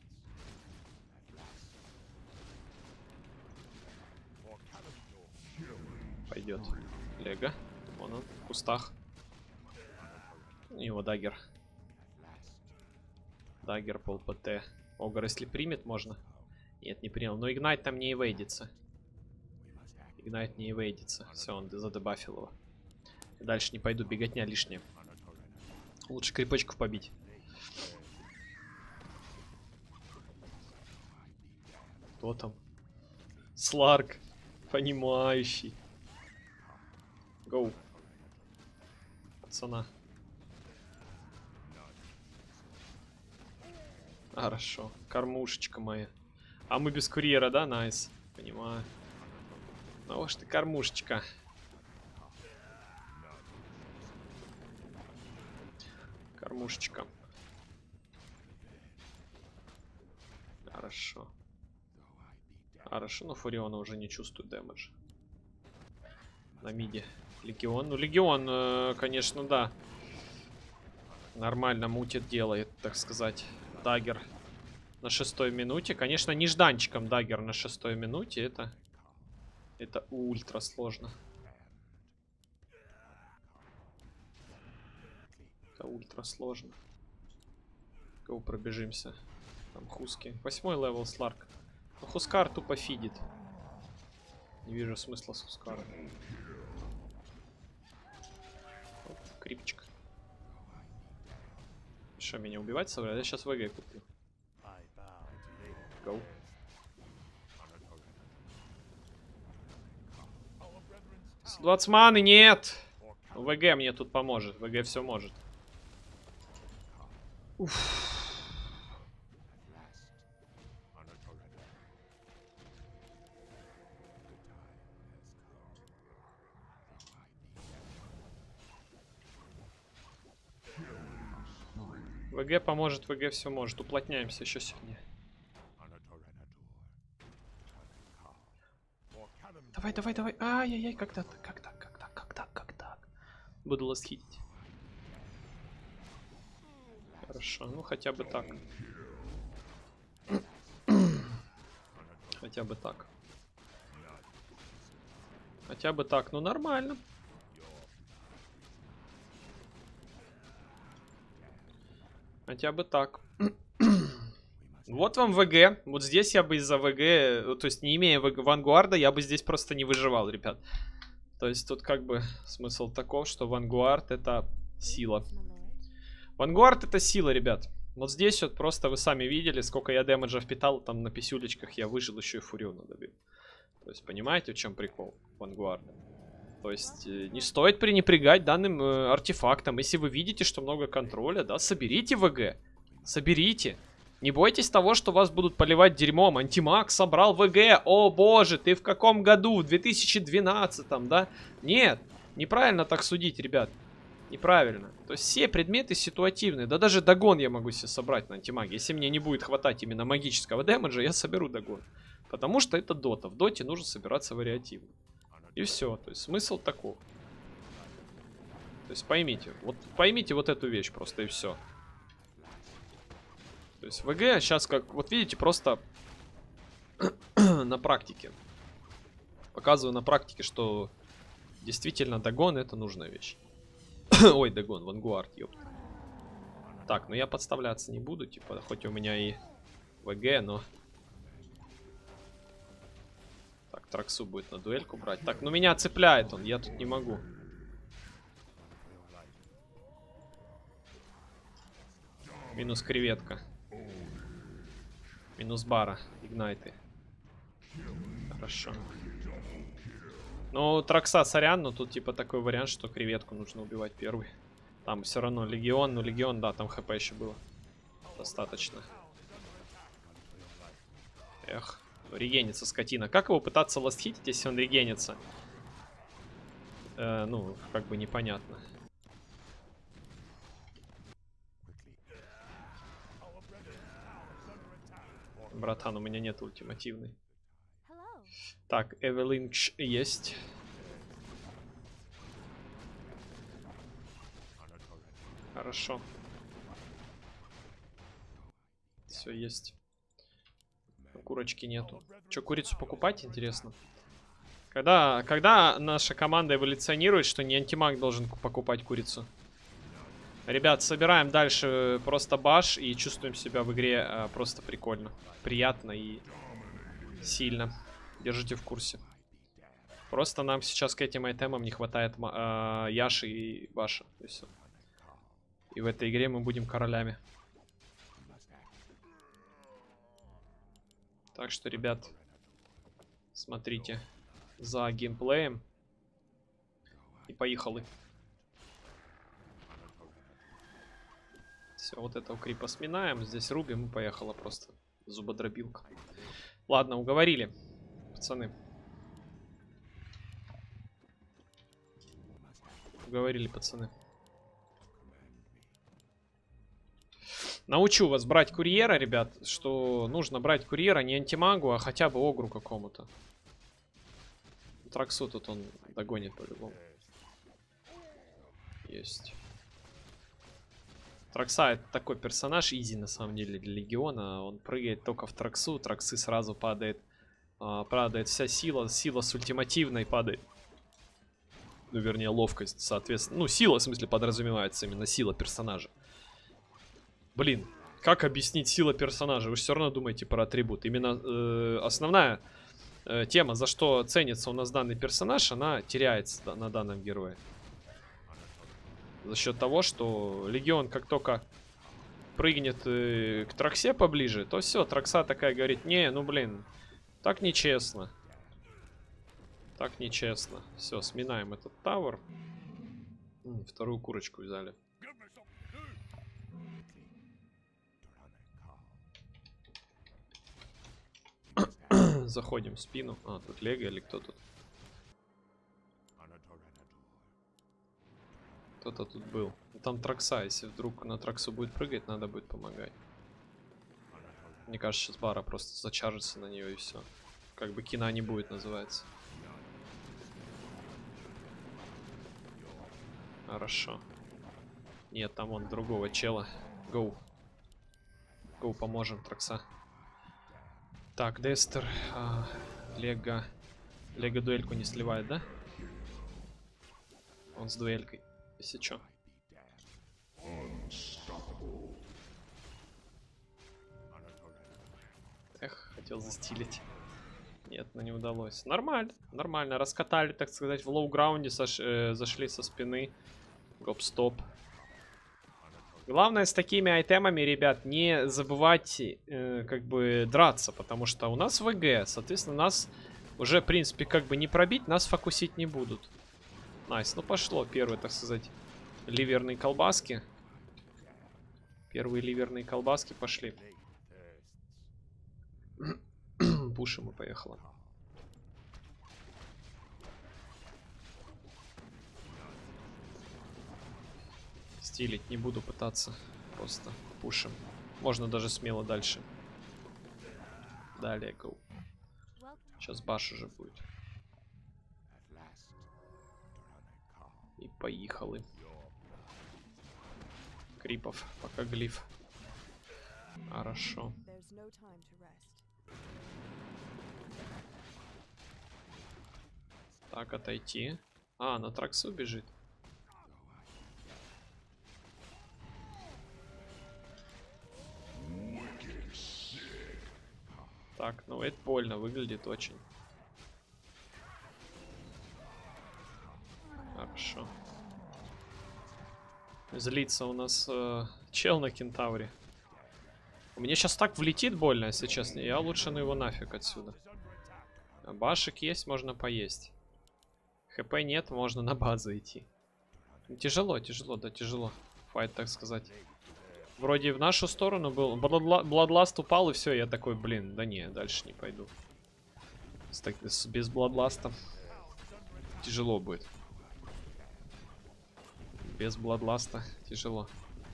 Пойдет. Лего. Вон он, в кустах. У него даггер. Даггер, пол ПТ. Огр, если примет, можно. Нет, не принял. Но Игнайт там не эвейдится. Игнайт не эвейдится. Все, он задебафил его. Дальше не пойду, беготня лишняя. Лучше крипочков побить. Кто там? Сларк. Понимающий. Гоу. Пацана. Хорошо. Кормушечка моя. А мы без курьера, да? Найс. Понимаю. Ну уж ты кормушечка. Кормушечка. Хорошо. Хорошо, но Фуриона уже не чувствует дэмэдж. На миде. Легион. Ну, Легион, э, конечно, да. Нормально мутит, делает, так сказать. Даггер на шестой минуте. Конечно, нежданчиком даггер на шестой минуте. Это, это ультра сложно. Это ультра сложно. Гоу, пробежимся. Там Хуски. Восьмой левел Сларк. Но Хускар тупо фидит. Не вижу смысла с Хускаром. Оп, крипчик. Что, меня убивать собрали? Я сейчас ВГ куплю. Гоу. сто двадцать маны, нет! ВГ мне тут поможет. ВГ все может. Уф. ВГ поможет, ВГ все может. Уплотняемся еще сильнее. Давай, давай, давай. Ай-яй-яй, как так, как так, как так, как так, как так. Буду ласхитить. Хорошо, ну хотя бы так. Хотя бы так. Хотя бы так, ну нормально. Хотя бы так. Вот вам ВГ. Вот здесь я бы из-за ВГ, то есть не имея Вангуарда, я бы здесь просто не выживал, ребят. То есть тут как бы смысл таков, что Вангуард это сила. Вангуард это сила, ребят. Вот здесь вот просто вы сами видели, сколько я дэмэджа впитал, там на писюлечках я выжил, еще и Фуриона добил. То есть понимаете, в чем прикол Вангуарда? То есть э, не стоит пренебрегать данным э, артефактом. Если вы видите, что много контроля, да, соберите ВГ. Соберите. Не бойтесь того, что вас будут поливать дерьмом. Антимаг собрал ВГ. О боже, ты в каком году? В две тысячи двенадцатом, да? Нет, неправильно так судить, ребят. Неправильно. То есть все предметы ситуативные. Да даже догон я могу себе собрать на антимаге. Если мне не будет хватать именно магического дэмэджа, я соберу догон. Потому что это дота. В доте нужно собираться вариативно. И все. То есть смысл таков. То есть поймите, вот поймите вот эту вещь просто и все. То есть ВГ сейчас как, вот видите, просто на практике. Показываю на практике, что действительно догон это нужная вещь. Ой, догон, вангуард, ёпта. Так, ну я подставляться не буду, типа, хоть у меня и ВГ, но... Так, Траксу будет на дуэльку брать. Так, ну меня цепляет он, я тут не могу. Минус креветка. Минус бара, игнайты. Хорошо. Ну, Тракса, сорян, но тут типа такой вариант, что креветку нужно убивать первый. Там все равно легион, ну легион, да, там хп еще было. Достаточно. Эх, регенится скотина. Как его пытаться ластхитить, если он регенится? Э, ну, как бы непонятно. Братан, у меня нет ультимативной. Так, Эвелинкш есть. Хорошо. Все есть. Курочки нету. Че, курицу покупать, интересно? Когда, когда наша команда эволюционирует, что не антимаг должен покупать курицу? Ребят, собираем дальше просто баш и чувствуем себя в игре а, просто прикольно. Приятно и сильно. Держите в курсе. Просто нам сейчас к этим айтемам не хватает а, Яши и баша. И все. И в этой игре мы будем королями. Так что, ребят, смотрите за геймплеем. И поехали. Все, вот этого крипа сминаем. Здесь рубим и поехала просто зубодробилка. Ладно, уговорили, пацаны. Уговорили, пацаны. Научу вас брать курьера, ребят, что нужно брать курьера не антимагу, а хотя бы огру какому-то. Траксу тут он догонит по-любому. Есть. Тракса это такой персонаж изи на самом деле для легиона. Он прыгает только в Траксу, Траксы сразу падает. А, падает вся сила, сила с ультимативной падает. Ну, вернее, ловкость, соответственно. Ну, сила, в смысле, подразумевается именно сила персонажа. Блин, как объяснить сила персонажа? Вы же все равно думаете про атрибут. Именно э, основная э, тема, за что ценится у нас данный персонаж, она теряется да, на данном герое. За счет того, что легион как только прыгнет э, к Траксе поближе, то все, Тракса такая говорит, не, ну блин, так нечестно. Так нечестно. Все, сминаем этот тавер. М, вторую курочку взяли. Заходим в спину. А, тут Лего или кто тут? Кто-то тут был. Там Тракса, если вдруг на Траксу будет прыгать, надо будет помогать. Мне кажется, сейчас бара просто зачаржится на нее и все. Как бы кина не будет, называется. Хорошо. Нет, там он другого чела. Гоу. Гоу, поможем, Тракса. Так, Дестер. А, Лего. Лего дуэльку не сливает, да? Он с дуэлькой. Если чё. Эх, хотел застилить. Нет, но не удалось. Нормально, нормально. Раскатали, так сказать, в лоу-граунде, э, зашли со спины. Гоп-стоп. Главное с такими айтемами, ребят, не забывать э, как бы драться, потому что у нас ВГ, соответственно, нас уже, в принципе, как бы не пробить, нас фокусить не будут. Найс, ну пошло, первые, так сказать, ливерные колбаски. Первые ливерные колбаски пошли. Пушим и поехала. Стилить не буду пытаться. Просто пушим. Можно даже смело дальше. Далее, go. Сейчас баш уже будет. И поехали. крипов, пока глиф. Хорошо. Так, отойти. А, на Траксу бежит. Так, ну это больно выглядит очень. Хорошо. Злится у нас э, чел на кентавре. Мне сейчас так влетит больно, если честно. Я лучше ну его нафиг отсюда. Башек есть, можно поесть. ХП нет, можно на базу идти. Тяжело, тяжело, да, тяжело. Файт, так сказать. Вроде в нашу сторону был. Бладласт упал, и все, я такой, блин, да не, дальше не пойду. С, так, с, без Бладласта тяжело будет. Без Бладласта тяжело.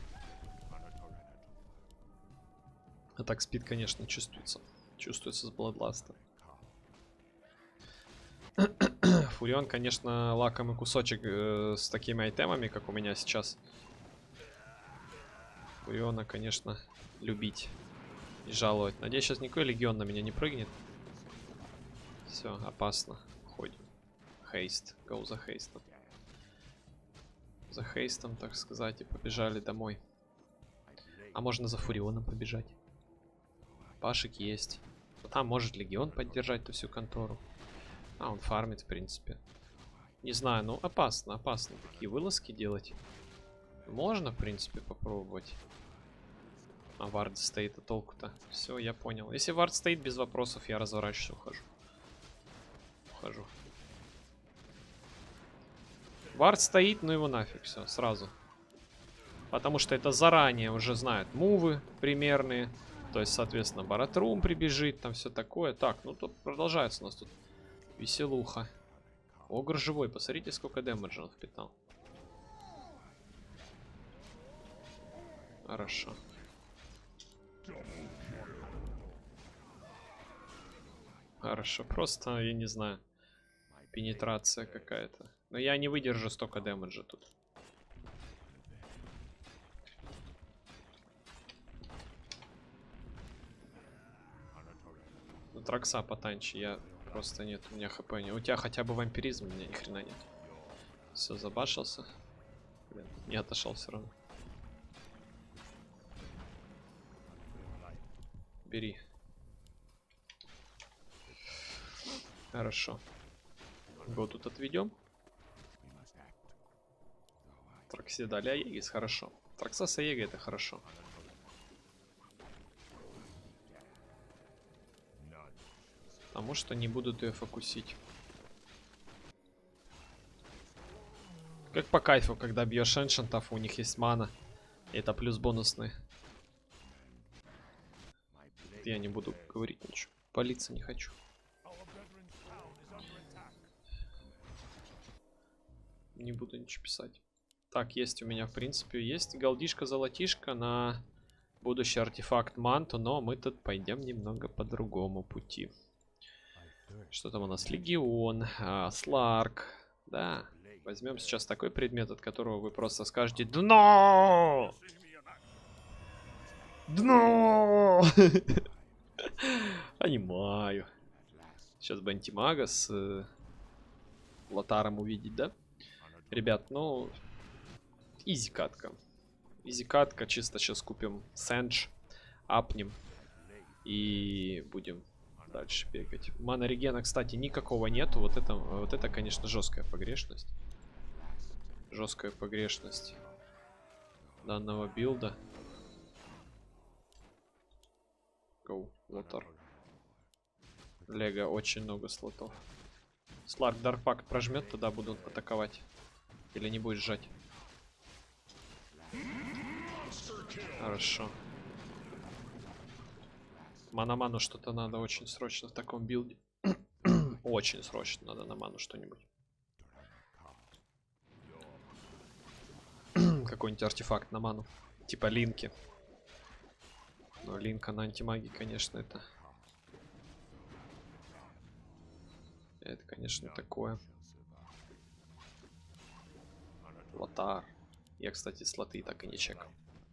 А так спид, конечно, чувствуется. Чувствуется с Бладласта. Фурион, конечно, лакомый кусочек э, с такими айтемами, как у меня сейчас. Фуриона, конечно, любить и жаловать. Надеюсь, сейчас никакой легион на меня не прыгнет. Все, опасно. Ходим. Хейст. Гоу за хейстом. За хейстом, так сказать, и побежали домой. А можно за Фурионом побежать. Пашек есть. Но там может легион поддержать ту всю контору. А, он фармит, в принципе. Не знаю, ну опасно, опасно. Такие вылазки делать. Можно, в принципе, попробовать. А вард стоит, а толку-то? Все, я понял. Если вард стоит без вопросов, я разворачиваюсь, ухожу. Ухожу. Вард стоит, ну его нафиг, все, сразу. Потому что это заранее уже знают мувы примерные. То есть, соответственно, Баратрум прибежит, там все такое. Так, ну тут продолжается у нас тут веселуха. Огр живой, посмотрите, сколько дэмэджа он впитал. Хорошо. Хорошо, просто, я не знаю, пенетрация какая-то. Но я не выдержу столько дэмэджа тут. Ну, Тракса потанчи, я просто нет, у меня хп не. У тебя хотя бы вампиризм, у меня ни хрена нет. Все, забашился. Блин, не отошел все равно. Бери. Хорошо. Го тут отведем. Тракси дали Аегис, хорошо. Тракса с Аегой это хорошо. Потому что не будут ее фокусить. Как по кайфу, когда бьешь эншентов, у них есть мана. И это плюс бонусный. Я не буду говорить ничего. Палиться не хочу. Не буду ничего писать. Так, есть у меня, в принципе, есть голдишка-золотишка на будущий артефакт Манту, но мы тут пойдем немного по другому пути. Что там у нас? Легион, а, Сларк. Да, возьмем сейчас такой предмет, от которого вы просто скажете «Дно! Дно!» Понимаю. Сейчас бы антимага с э, Лотаром увидеть, да? Ребят, ну... Изи катка. Изи катка. Чисто сейчас купим сэндж, апнем. И будем дальше бегать. Мана регена, кстати, никакого нету. Вот это, вот это, конечно, жесткая погрешность. Жесткая погрешность данного билда. Гоу, Лотар. Лего, очень много слотов. Сларк Дарпак прожмет, тогда буду атаковать. Или не будет сжать. Хорошо. Мана-ману что-то надо очень срочно в таком билде. Очень срочно надо на ману что-нибудь. Какой-нибудь артефакт на ману. Типа линки. Но линка на антимаге, конечно, это... Это, конечно, такое. Лотар. Я, кстати, слоты так и не чекал.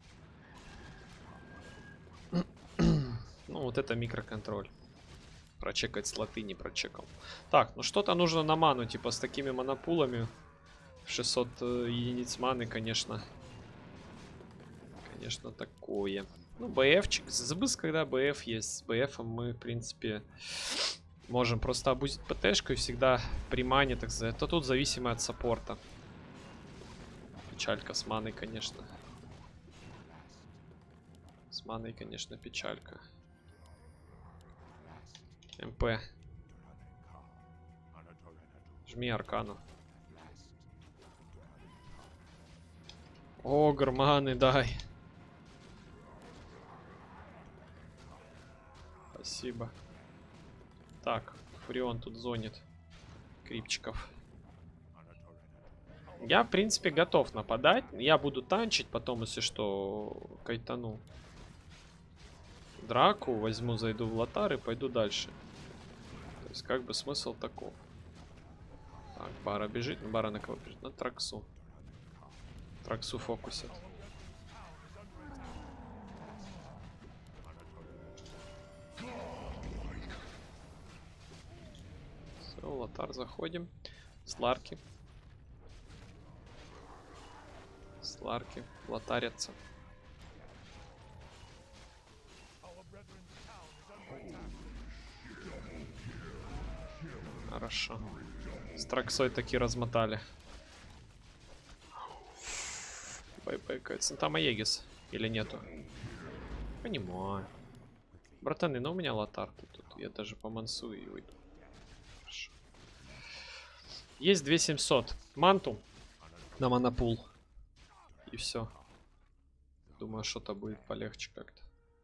Ну, вот это микроконтроль. Прочекать слоты не прочекал. Так, ну что-то нужно на ману, типа с такими монопулами. шестьсот э, единиц маны, конечно. Конечно, такое. Ну, БФчик. Забыл, когда БФ есть. С БФом мы, в принципе, можем просто обузить ПТшку и всегда при мане, так сказать. То тут зависимо от саппорта. Печалька с маной, конечно. С маной, конечно, печалька. МП. Жми аркану. О, гарманы, дай. Спасибо. Так, Фурион тут зонит крипчиков. Я, в принципе, готов нападать. Я буду танчить, потом, если что, кайтану драку, возьму, зайду в лотар и пойду дальше. То есть, как бы смысл таков. Так, Бара бежит. Бара на кого бежит? На Траксу. Траксу фокусит. Все, в лотар заходим. Сларки. Сларки лотарятся. Хорошо. С Траксой таки размотали. Байбэкается. Там Аегис. Или нету? Понимаю. Братаны, ну у меня лотар тут. тут. Я даже по мансу и уйду. Хорошо. Есть две тысячи семьсот. Манту на монопул. И все. Думаю, что-то будет полегче как-то.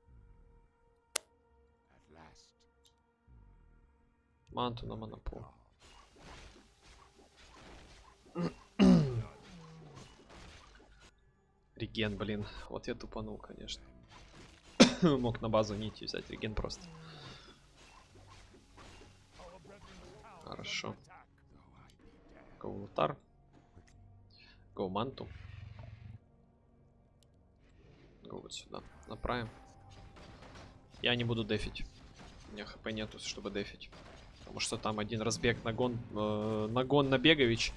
Манту на монопол. Реген, блин. Вот я тупанул, конечно. Мог на базу нити взять. Реген просто. Хорошо. Гоу лотар. Гоу манту. Гоу вот сюда. Направим. Я не буду дефить. У меня хп нету, чтобы дефить. Потому что там один разбег нагон, э, нагон на Бегович.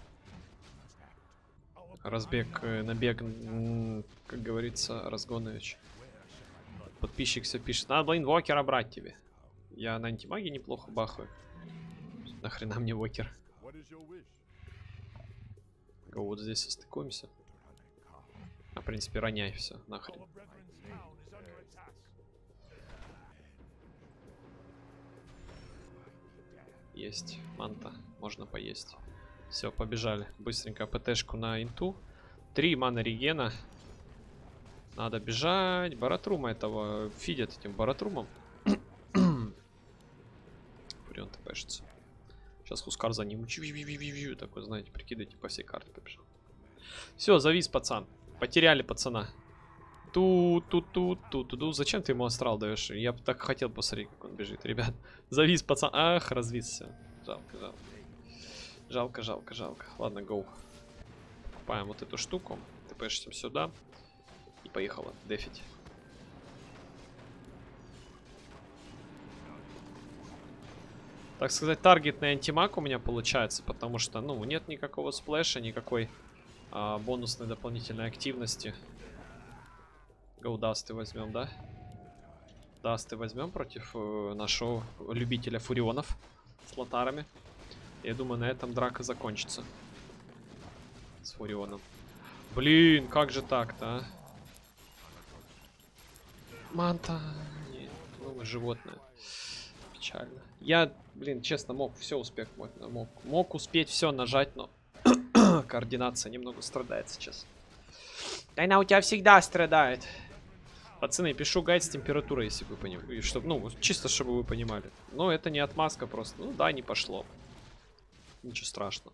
Разбег, э, набег, э, как говорится, Разгонович. Подписчик все пишет. Надо, блин, Вокера брать тебе. Я на антимаге неплохо бахаю. Нахрена мне Вокер? Го, вот здесь состыкуемся. А, в принципе, роняй все, нахрен. Есть манта, можно поесть. Все, побежали. Быстренько ПТшку на инту. Три мана регена. Надо бежать. Баратрума этого фидят этим баратрумом. Фурион тпшится. Сейчас Хускар за ним. Такой, знаете, прикидывайте, по всей карте побежал. Все, завис, пацан. Потеряли пацана. Ту-ту-ту-ту-ту-ту. Зачем ты ему астрал даешь? Я бы так хотел посмотреть, как он бежит. Ребят, завис, пацан. Ах, развисся. Жалко, жалко. Жалко, жалко, жалко. Ладно, гоу. Покупаем вот эту штуку. ТПшимся сюда. И поехала дефить. Так сказать, таргетный антимаг у меня получается, потому что, ну, нет никакого сплэша, никакой а, бонусной дополнительной активности. Гоу, дасты возьмем, да? Дасты возьмем против э, нашего любителя фурионов с лотарами. Я думаю, на этом драка закончится. С фурионом. Блин, как же так-то, а? Манта. Нет, ну, животное. Печально. Я, блин, честно, мог все успеть. Мог, мог успеть все нажать, но координация немного страдает сейчас. Да она у тебя всегда страдает. Пацаны, пишу гайд с температурой, если вы понимаете. Чтобы, ну, чисто, чтобы вы понимали. Но это не отмазка просто. Ну да, не пошло. Ничего страшного.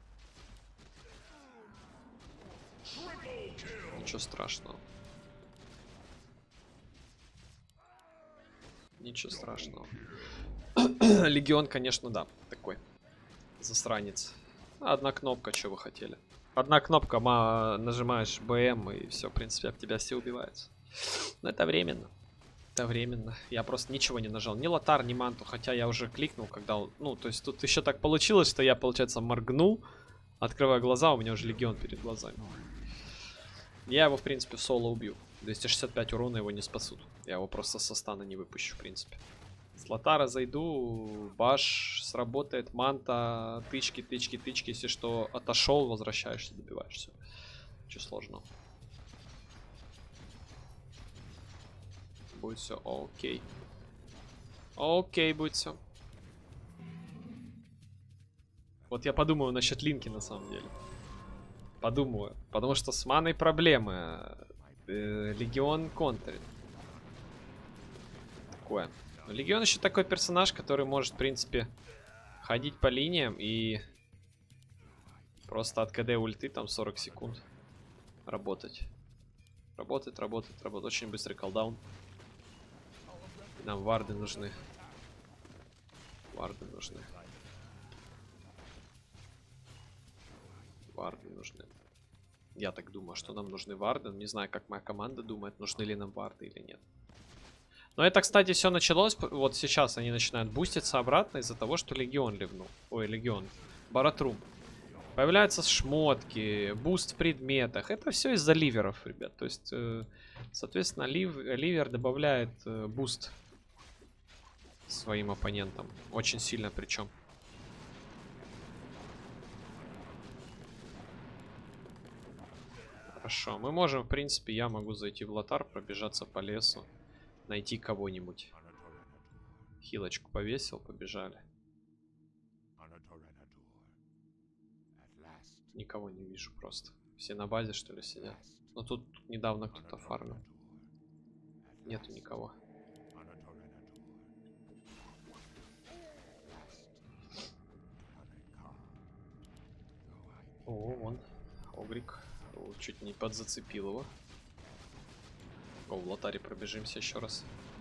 Ничего страшного. Ничего страшного. Легион, конечно, да. Такой. Засранец. Одна кнопка, что вы хотели. Одна кнопка, ма, нажимаешь БМ, и все, в принципе, об тебя все убивается. Но это временно. Это временно. Я просто ничего не нажал. Ни лотар, ни манту. Хотя я уже кликнул, когда... Ну, то есть тут еще так получилось, что я, получается, моргнул. Открывая глаза, у меня уже легион перед глазами. Я его, в принципе, в соло убью. двести шестьдесят пять урона его не спасут. Я его просто со стана не выпущу, в принципе. С лотара зайду, баш сработает, манта, тычки, тычки, тычки. Если что, отошел, возвращаешься, добиваешь. Все. Ничего сложного. Будет все окей. Окей, будет все. Вот я подумаю насчет линки, на самом деле. Подумаю. Потому что с маной проблемы. Э, Легион контрит. Такое. Но Легион еще такой персонаж, который может, в принципе, ходить по линиям и просто от КД ульты там сорок секунд работать. Работает, работает, работает. Очень быстрый колдаун. Нам варды нужны. Варды нужны. Варды нужны. Я так думаю, что нам нужны варды. Не знаю, как моя команда думает, нужны ли нам варды или нет. Но это, кстати, все началось. Вот сейчас они начинают буститься обратно из-за того, что Легион ливнул. Ой, Легион. Баратрум. Появляются шмотки, буст в предметах. Это все из-за ливеров, ребят. То есть, э, соответственно, лив, ливер добавляет э, буст своим оппонентам. Очень сильно причем. Хорошо. Мы можем, в принципе, я могу зайти в лотар, пробежаться по лесу. Найти кого-нибудь. Хилочку повесил, побежали. Никого не вижу просто. Все на базе, что ли, сидят. Но тут недавно кто-то фармил. Нету никого. О, вон. Огрик. О, чуть не подзацепил его. О, в лотаре пробежимся еще раз.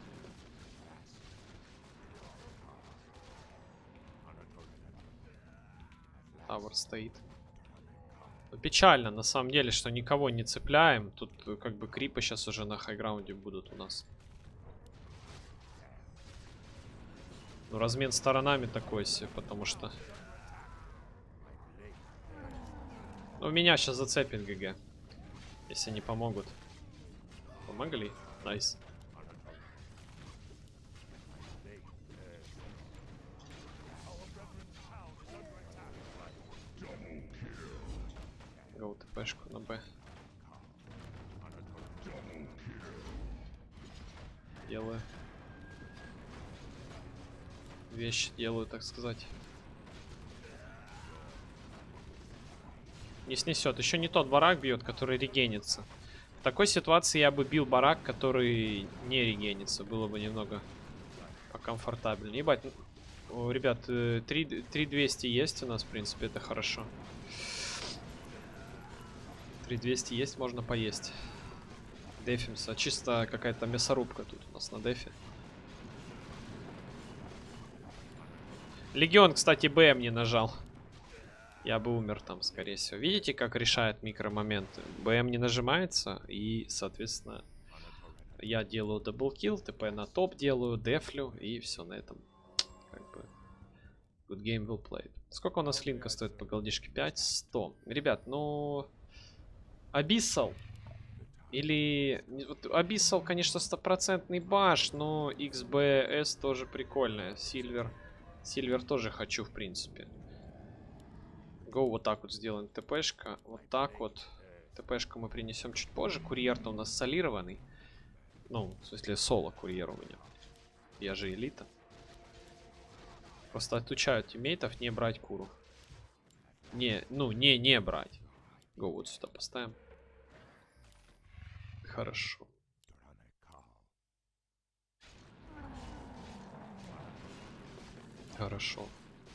Тавр стоит. Но печально, на самом деле, что никого не цепляем. Тут как бы крипы сейчас уже на хайграунде будут у нас. Ну, размен сторонами такой себе, потому что... Ну, меня сейчас зацепит ГГ. Если не помогут. Помогли? Найс. Гоу ТПшку на Б. Делаю. Вещи делаю, так сказать. Не снесет. Еще не тот барак бьет, который регенится. В такой ситуации я бы бил барак, который не регенится. Было бы немного покомфортабельнее. Ебать, ну, ребят, три двести есть у нас, в принципе, это хорошо. три двести есть, можно поесть. Дефимся. Чисто какая-то мясорубка тут у нас на дефе. Легион, кстати, БМ не нажал. Я бы умер там, скорее всего. Видите, как решает микромоменты? БМ не нажимается, и, соответственно, я делаю даблкил, ТП на топ делаю, дефлю, и все на этом. Как бы... Good game well played. Сколько у нас линка стоит по голдишке? пять сто. Ребят, ну... Abyssal. Или... Вот, Abyssal, конечно, стопроцентный баш, но икс би эс тоже прикольная. Сильвер. Сильвер тоже хочу, в принципе. Go, вот так вот сделаем ТПшка. Вот так вот. ТПшку мы принесем чуть позже. Курьер-то у нас солированный. Ну, в смысле, соло курьер у меня. Я же элита. Просто отучают тиммейтов не брать куру. Не, ну, не, не брать. Go, вот сюда поставим. Хорошо. Хорошо.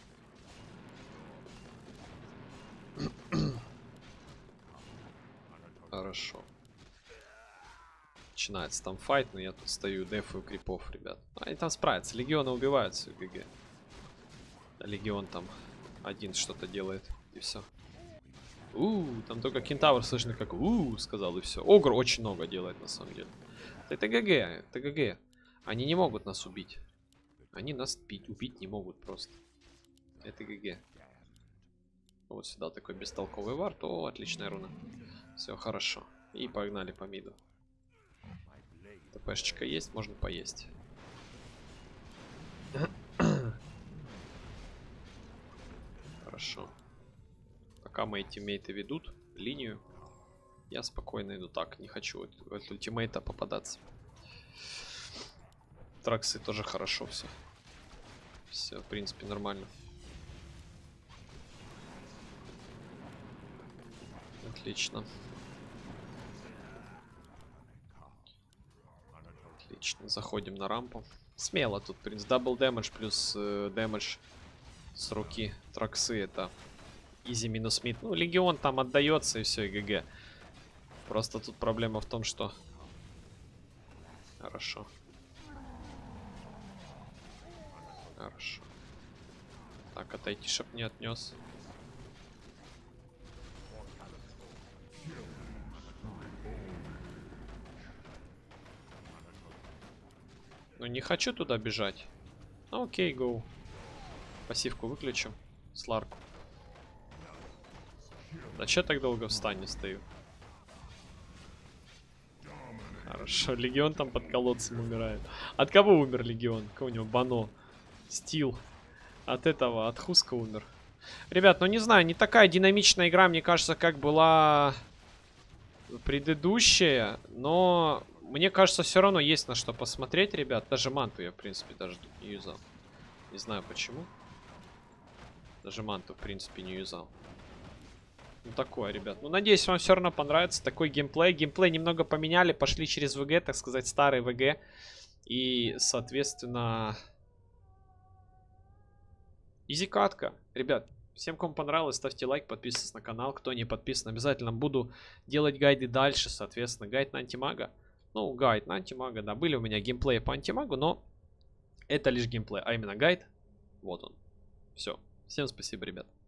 Хорошо. Начинается там файт, но я тут стою, дефаю крипов, ребят. Они там справятся. Легионы убиваются, ГГ. А Легион там один что-то делает, и все. У, там только кентавр слышно, как у сказал, и все. Огр очень много делает, на самом деле. Это ГГ, это ГГ. Они не могут нас убить. Они нас бить, убить не могут просто. Это ГГ. Вот сюда такой бестолковый вард. О, отличная руна. Все хорошо. И погнали по миду. ТПшечка есть, можно поесть. Хорошо. Пока мои тиммейты ведут линию, я спокойно иду. Так, не хочу в этот ультимейта попадаться. Траксы тоже хорошо все. Все, в принципе, нормально. Отлично. Отлично. Заходим на рампу. Смело тут, в принципе. Дабл дэмэдж плюс э, дэмэдж с руки Траксы. Это изи минус мид. Ну, Легион там отдается и все, и ГГ. Просто тут проблема в том, что... Хорошо. Хорошо. Так, отойти, чтоб не отнес. Ну, не хочу туда бежать. Ну, окей, гоу. Пассивку выключим. Сларку. Да чё так долго в стане стою? Хорошо, Легион там под колодцем умирает. От кого умер Легион? Какого у него? Бано. Стил. От этого, от Хуска умер. Ребят, ну не знаю, не такая динамичная игра, мне кажется, как была предыдущая. Но мне кажется, все равно есть на что посмотреть, ребят. Даже манту я, в принципе, даже не юзал. Не знаю почему. Даже манту, в принципе, не юзал. Ну такое, ребят. Ну надеюсь, вам все равно понравится такой геймплей. Геймплей немного поменяли, пошли через ВГ, так сказать, старый ВГ. И, соответственно... Изи-катка. Ребят, всем, кому понравилось, ставьте лайк, подписывайтесь на канал. Кто не подписан, обязательно буду делать гайды дальше, соответственно. Гайд на антимага. Ну, гайд на антимага, да. Были у меня геймплеи по антимагу, но это лишь геймплей. А именно гайд. Вот он. Все. Всем спасибо, ребят.